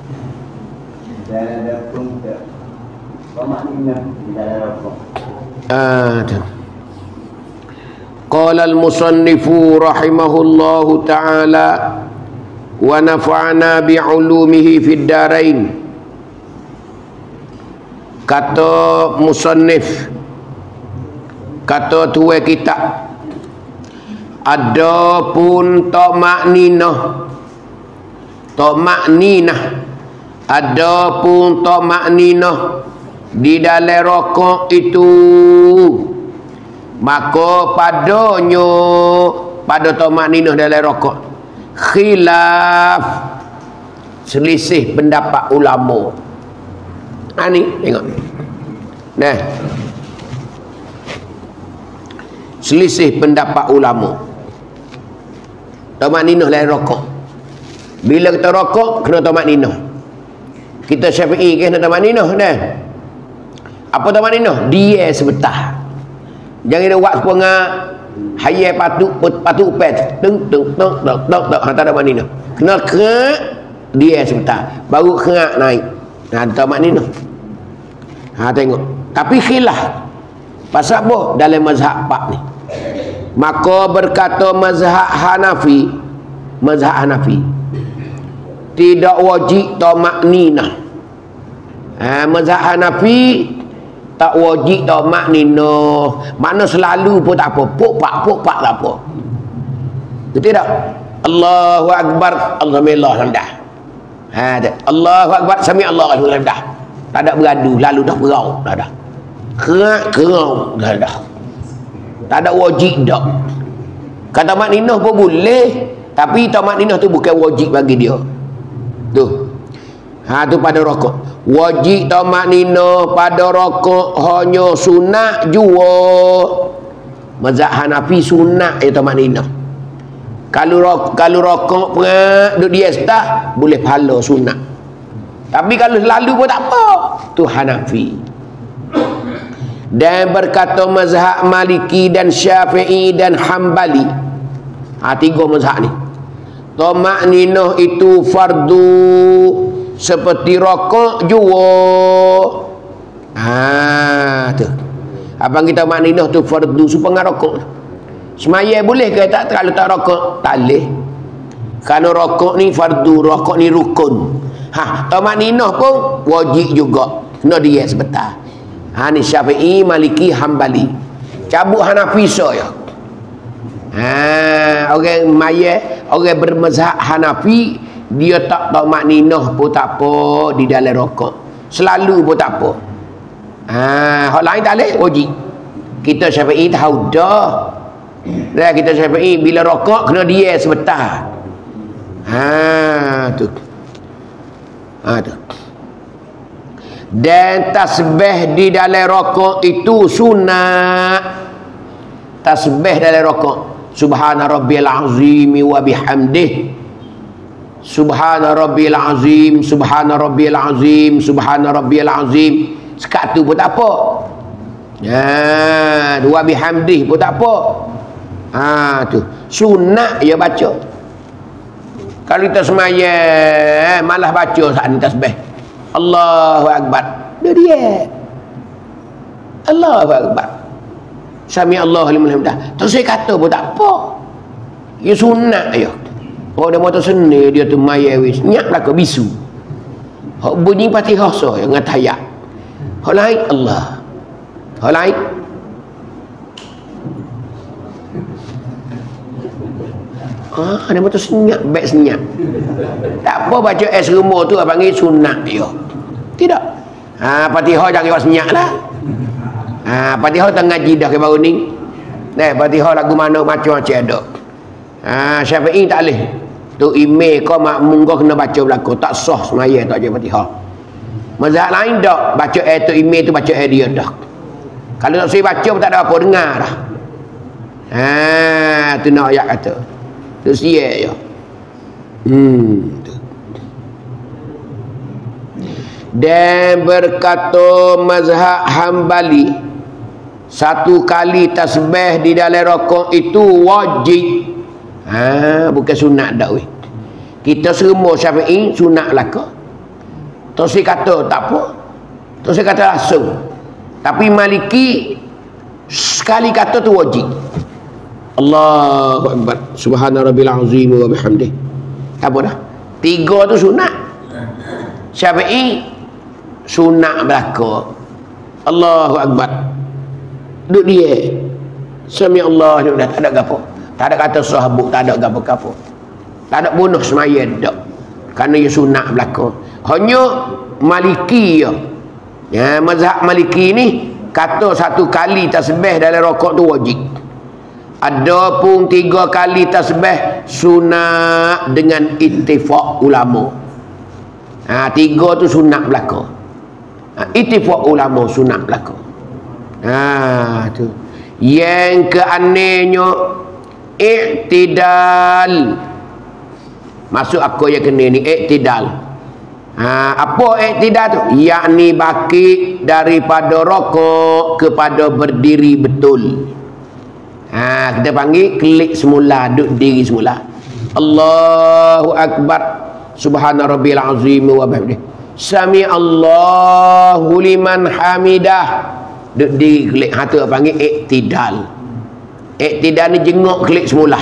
Qala al-musannifu rahimahullahu ta'ala wa nafa'ana bi'ulumihi fid darain. Kata musannif, kata tuai kitab, ada pun tamakninah, ada pun tamakninah di dalam rokok itu, maka padanya pada tamakninah dalam rokok khilaf, selisih pendapat ulama. Ni tengok selisih pendapat ulama. Tamakninah dalam rokok, bila kita rokok kena tamakninah. Kita Syafi'i kena tamakninah dah. Apa tamakninah? Dia sebentar. Jangan ada buat sepengah hayai patuk pet tung tak ada tamakninah. Kena kerak dia sebentar baru kerak naik. Tamakninah. Tengok. Tapi khilaf. Pasal apa? Dalam mazhab Pak ni. Maka berkata mazhab Hanafi tidak wajib tamakninah. Mazhab Hanafi tak wajib tamakninah. Makna selalu pun tak apa. Pok-pak tak apa. Betul tak? Allahu Akbar, Alhamdulillah, dah. Allahu Akbar, sami Allah, Alhamdulillah, dah. Tak ada beradu, lalu dah berau, dah. Kerau, dah. Tak ada wajib dah. Kata tamakninah pun boleh, tapi tamakninah tu bukan wajib bagi dia. Tu. Tu pada rokok. Wajib tamakninah pada rokok hanya sunat jua. Mazhab Hanafi sunat tamakninah. Kalau rokok perak duduk di estah boleh pahala sunat. Tapi kalau selalu pun tak apa. Tu Hanafi. Dan berkata mazhab Maliki dan Syafi'i dan Hambali. Tiga mazhab ni. Tamakninah itu fardu seperti rokok jua. Tu. Abang kita tamakninah tu fardu supaya rokok. Semaya boleh ke tak kalau tak rokok? Tak boleh. Kerana rokok ni fardu, rokok ni rukun. Tamakninah pun wajib juga. Kena dia sebentar. Ni Syafi'i, Maliki, Hambali. Cabut Hanafi ya. Orang maya, orang bermazhab Hanafi, dia tak tamakninah pun tak apa di dalam rokok. Selalu pun tak apa. Hak lain tak boleh, wajib. Kita Syafi'i tahu dah. Kita Syafi'i bila rokok kena dia sebentar. Tu. Tu. Dan tasbih di dalam rokok itu sunat. tasbih dalam rokok. Subhana rabbiyal azim wa bihamdih. Subhana rabbiyal azim, subhana rabbiyal azim, subhana rabbiyal azim. Sekat tu pun tak apa. Wa bihamdih pun tak apa. Tu sunat ya baca. Kalau kita semaya malah baca saat ni tasbih. Allahu akbar. Dia. Allahu akbar. Sami Allahu liman hamidah. Terus saya kata pun tak apa. Ya sunat ya. Oh dia motor seni dia tu maya wis. Nyaklah ke bisu. Hak bunyi Fatihah so yang ngatayat. Hak lain Allah. Hak lain dia motor senyap, baik senyap. Tak apa baca rumah tu abang panggil sunat yo. Tidak. Fatihah jangan buat senyap lah. Fatihah tengah jidah ke baru ni. Fatihah lagu mana macam-macam ada. Syafi'i tak boleh. Tu email kau makmum kau kena baca belakang. Tak sah semaya tak baca Fatihah. Mazhab lain tak baca tu email tu baca dia dah. Kalau tak saya baca pun tak ada apa dengar dah. Tu nak ayat kata. Tu siap je. Dan berkata mazhab Hambali, satu kali tasbih di dalam rokok itu wajib. Bukan sunat dah weh. Kita semua Syafi'i sunat belaka. Terus dia kata tak apa. Terus dia kata langsung. Tapi Maliki sekali kata tu wajib. Allahu akbar. Subhana rabbil azim wa bihamdih. Apa dah? 3 tu sunat. Syafi'i sunat belaka. Allahu akbar. Duduk dia. Sami Allah dah tak ada gapo. Tak ada kata sahabuk, tak ada gapo-gapo. Tak ada bunuh semaya dak. Kerana ia sunat belaka. Hanya Maliki ya. Mazhab Maliki ni kata satu kali tasbih dalam rokok tu wajib. Ada pun 3 kali tasbih sunat dengan ittifaq ulama. 3 tu sunat belaka. Ittifaq ulama sunat belaka. Tu. Yang keanehnya i'tidal. Masuk aku yang kena ni i'tidal. Apa i'tidal tu? Yakni baki daripada rokok kepada berdiri betul. Kita panggil klik semula, duduk diri semula. Allahu akbar. Subhana rabbil azim wa bihamdih. Sami Allahu liman hamidah. Duduk diri klik. Tu panggil i'tidal. I'tidal ni jenguk klik semula.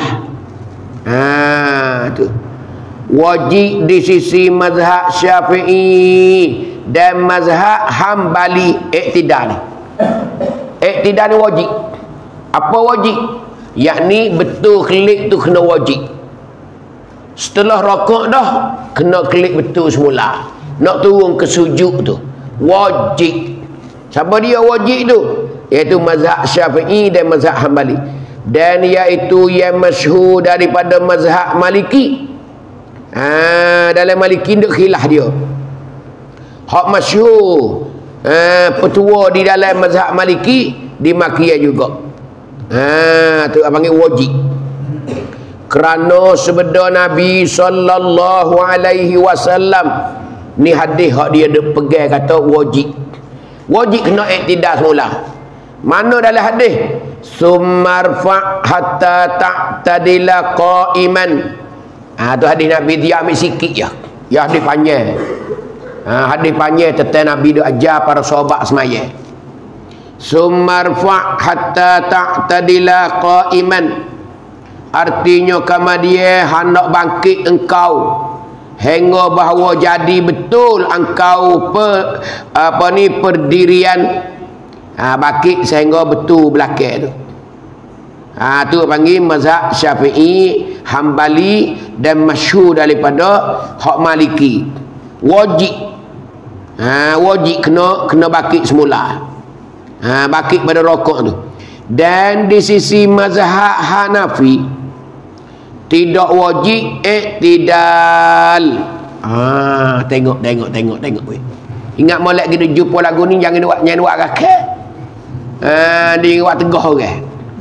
Tu. Wajib di sisi mazhab Syafi'i dan mazhab Hambali i'tidal ni. I'tidal ni wajib. Apa wajib? Yakni betul klik tu kena wajib. Setelah rokok dah kena klik betul semula. Nak turun ke sujud tu wajib. Siapa dia wajib tu? Iaitu mazhab Syafi'i dan mazhab Hambali. Dan iaitu yang masyhur daripada mazhab Maliki. Dalam Maliki duk khilaf dia. Hak masyhur petua di dalam mazhab Maliki di Makiyah juga. Tu panggil wajib. Kerana sebeda Nabi sallallahu alaihi wasallam ni hadis hak dia duk pegang kata wajib. Wajib kena i'tidal semula. Mana dalam hadis? Sumarfa hatta ta'tadila qa'iman. Tu hadis Nabi dia ambil sikit je. Ya hadis panjang. Hadis panjang tentang Nabi duk ajar para sahabat semaya. Sumarfa hatta ta'tadila qa'iman. Artinya kama dia hendak bangkit engkau hingga bahawa jadi betul engkau perdirian. Bangkit sehingga betul belakang tu. Tu panggil mazhab Syafi'i, Hambali dan masyhur daripada hak Maliki. Wajib. Wajib kena bangkit semula. Bangkit pada rokok tu. Dan di sisi mazhab Hanafi tidak wajib i'tidal. Tengok weh. Ingat molek kita jumpa lagu ni jangan buat kakek. Dia buat tegah orang.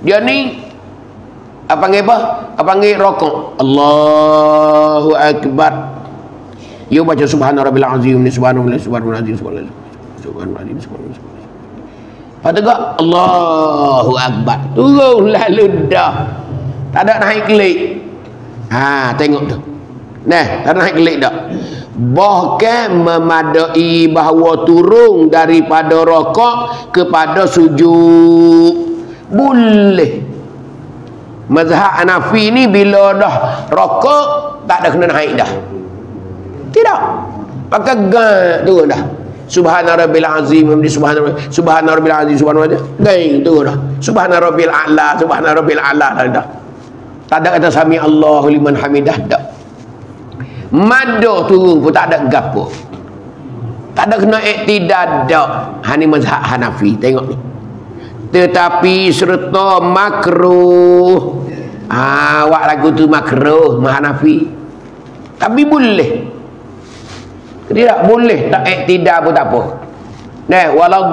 Dia ni apa panggil apa? Apa panggil rokok? Allahu Akbar. You baca subhana rabbil azim ni, subhanallah, subhanallah azim, subhanallah, subhanallah azim, subhanallah. Lepas tu kak Allahu Akbar, turun lalu dah, tak ada naik kelik. Tengok tu, nah, tak ada naik kelik dah. Bahkan memadai bahawa turun daripada rokok kepada sujud boleh. Mazhab Hanafi ni bila dah rokok tak ada kena naik dah. Tidak. Pakai gak turun dah. Subhana rabbil azim, subhana rabbil azim, subhanallah. Gai turun dah. Subhana rabbil a'la, subhana rabbil a'la dah. Tak ada kata sami Allahu liman hamidah dah. Madah turun pun tak ada gapo. Tak ada kena iktidal dah. Ni mazhab Hanafi, tengok ni. Tetapi serta makruh. Awak lagu tu makruh Hanafi. Tapi boleh. Tidak boleh tak iktidal pun tak apa. Nah,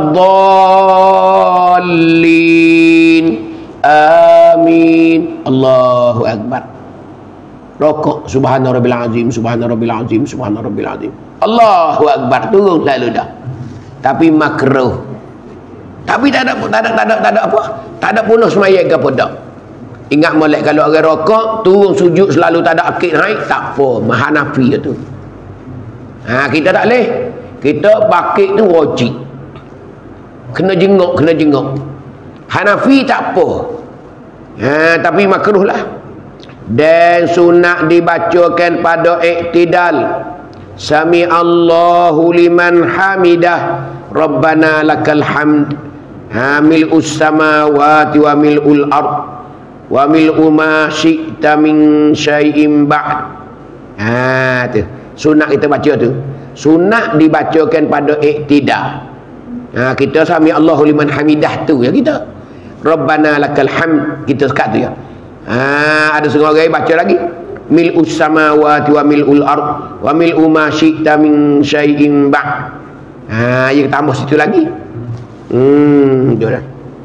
waladdallin. Amin. Allahu Akbar. Rokok subhana rabbil azim, subhana rabbil azim, subhana rabbil azim. Allahu Akbar, turun selalu dah. Tapi makruh. Tapi tak ada apa? Tak ada punah semaya ke apa dak. Ingat molek kalau orang rokok turun sujud selalu tak ada akid naik, tak apa. Hanafi tu. Kita tak boleh. Kita bakit tu wajib. Kena jenguk. Hanafi tak apa. Tapi makruh lah. Dan sunat dibacakan pada iktidal. Sami Allahu liman hamidah. Rabbana lakal hamd. Mil'us samawati wa mil'ul ard. Wa mil'u ma syi'ta min syai'in ba'd. Tu. Sunat kita baca tu. Sunat dibacakan pada iktidal. Kita sami Allahu liman hamidah tu ya kita. Rabbana lakal hamd, kita sekat tu ya. Ada setengah orang baca lagi. Mil'us samawati wa mil'ul ard wa mil'u ma syi'ta min syai'in ba'd. Dia tambah situ lagi. Dah.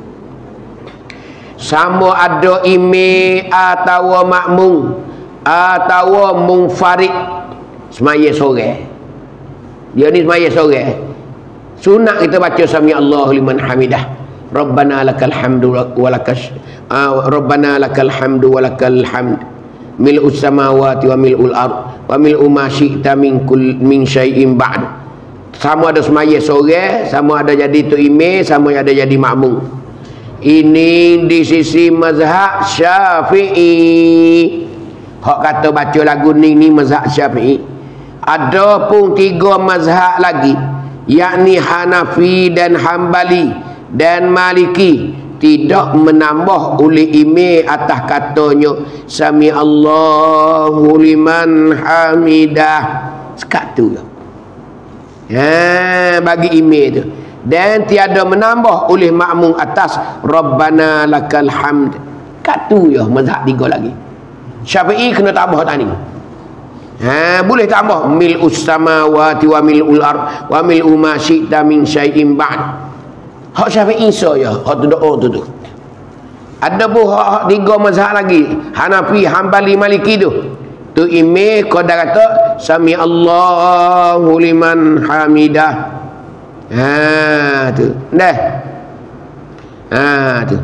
Sama ada imam atau makmum atau munfarid semaya sore. Dia ni semaya sore. Sunat kita baca sami Allahu liman hamidah. Rabbana lakal hamdu wa lakash. Rabbana lakal hamdu wa lakal hamd. Mil'us samawati wa mil'ul ard wa mil'u ma syi'ta min syai'in ba'd. Sama ada semaya sore, sama ada jadi tu imam, sama ada jadi makmum. Ini di sisi mazhab Syafi'i. Hak kata baca lagu ni mazhab Syafi'i. Ada pun 3 mazhab lagi, yakni Hanafi dan Hambali dan Maliki, tidak menambah oleh imam atas katanya sami Allahu liman hamidah. Sekat tu bagi imam tu. Dan tiada menambah oleh makmum atas Rabbana lakal hamd. Kat tu mazhab 3 lagi. Syafi'i kena tambah tadi. Boleh tambah mil'us samawati wa mil'ul ard wa mil'u ma syi'ta min syai'in ba'd. Hak Syafi'i hak tu doa tu. Ada pun hak 3 mazhab lagi, Hanafi, Hambali, Maliki tu. Tu imam kau dah kata sami Allahu liman hamidah. Tu. Dah. Tu.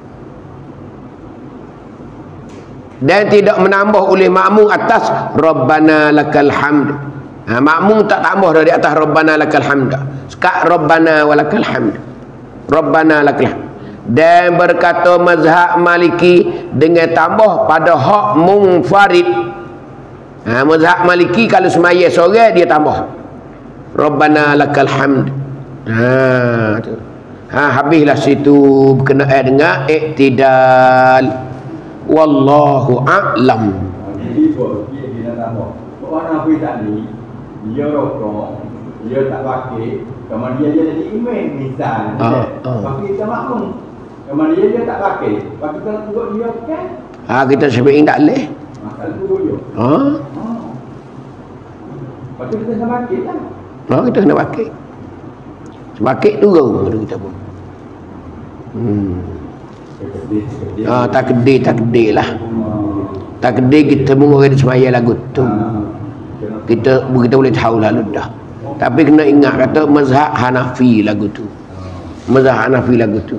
Dan tidak menambah oleh makmum atas Rabbana lakal hamd. Makmum tak tambah dari atas Rabbana lakal hamd. Sekat Rabbana walakal hamd. Rabbana lakal hamd. Dan berkata mazhab Maliki dengan tambah pada hak munfarid. Mazhab Maliki kalau semaya sore dia tambah Rabbana lakal hamd. Tu. Habislah situ berkenaan dengan iktidal. Wallahu a'lam. Jadi dia nak tambah. Orang Nabi tadi dia rokok, dia tak pakai, kemudian dia jadi imam misal. Pakai kita makmum. Kemudian dia tak pakai, pakai kita turut dia kan? Kita Syafi'i tak boleh. Masalah turut dia. Pakai kita kena pakai kan? Kita kena pakai. Pakai turun kita pun. takdir lah. Takdir kita mengurus semaya lagu tu. Kita boleh tahu lalu dah. Tapi kena ingat kata mazhab Hanafi lagu tu. Mazhab Hanafi lagu tu.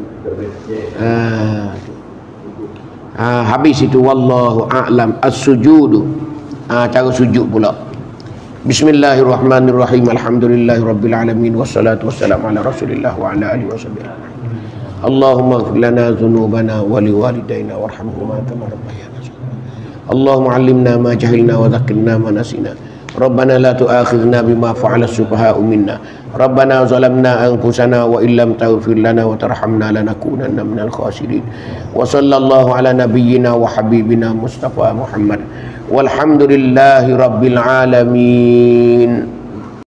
Habis itu wallahu a'lam. As-sujudu. Cara sujud pula. Bismillahirrahmanirrahim. Alhamdulillahirabbil alamin wassalatu wassalamu ala Rasulillah wa ala alihi wasallam. Allahumma ighfir lana dhunubana wa liwalidayna warhamhuma kama rabbayana shaghira. Allahumma 'allimna ma jahilna wa dhakkirna ma nasina. Rabbana la tu'akhidhna bima fa'ala as-sufaha'u minna. Rabbana zalamna anfusana wa illam taghfir lana wa tarhamna lanakunanna minal khasirin. Wa sallallahu ala nabiyyina wa habibina Mustafa Muhammad. Walhamdulillahi rabbil alamin.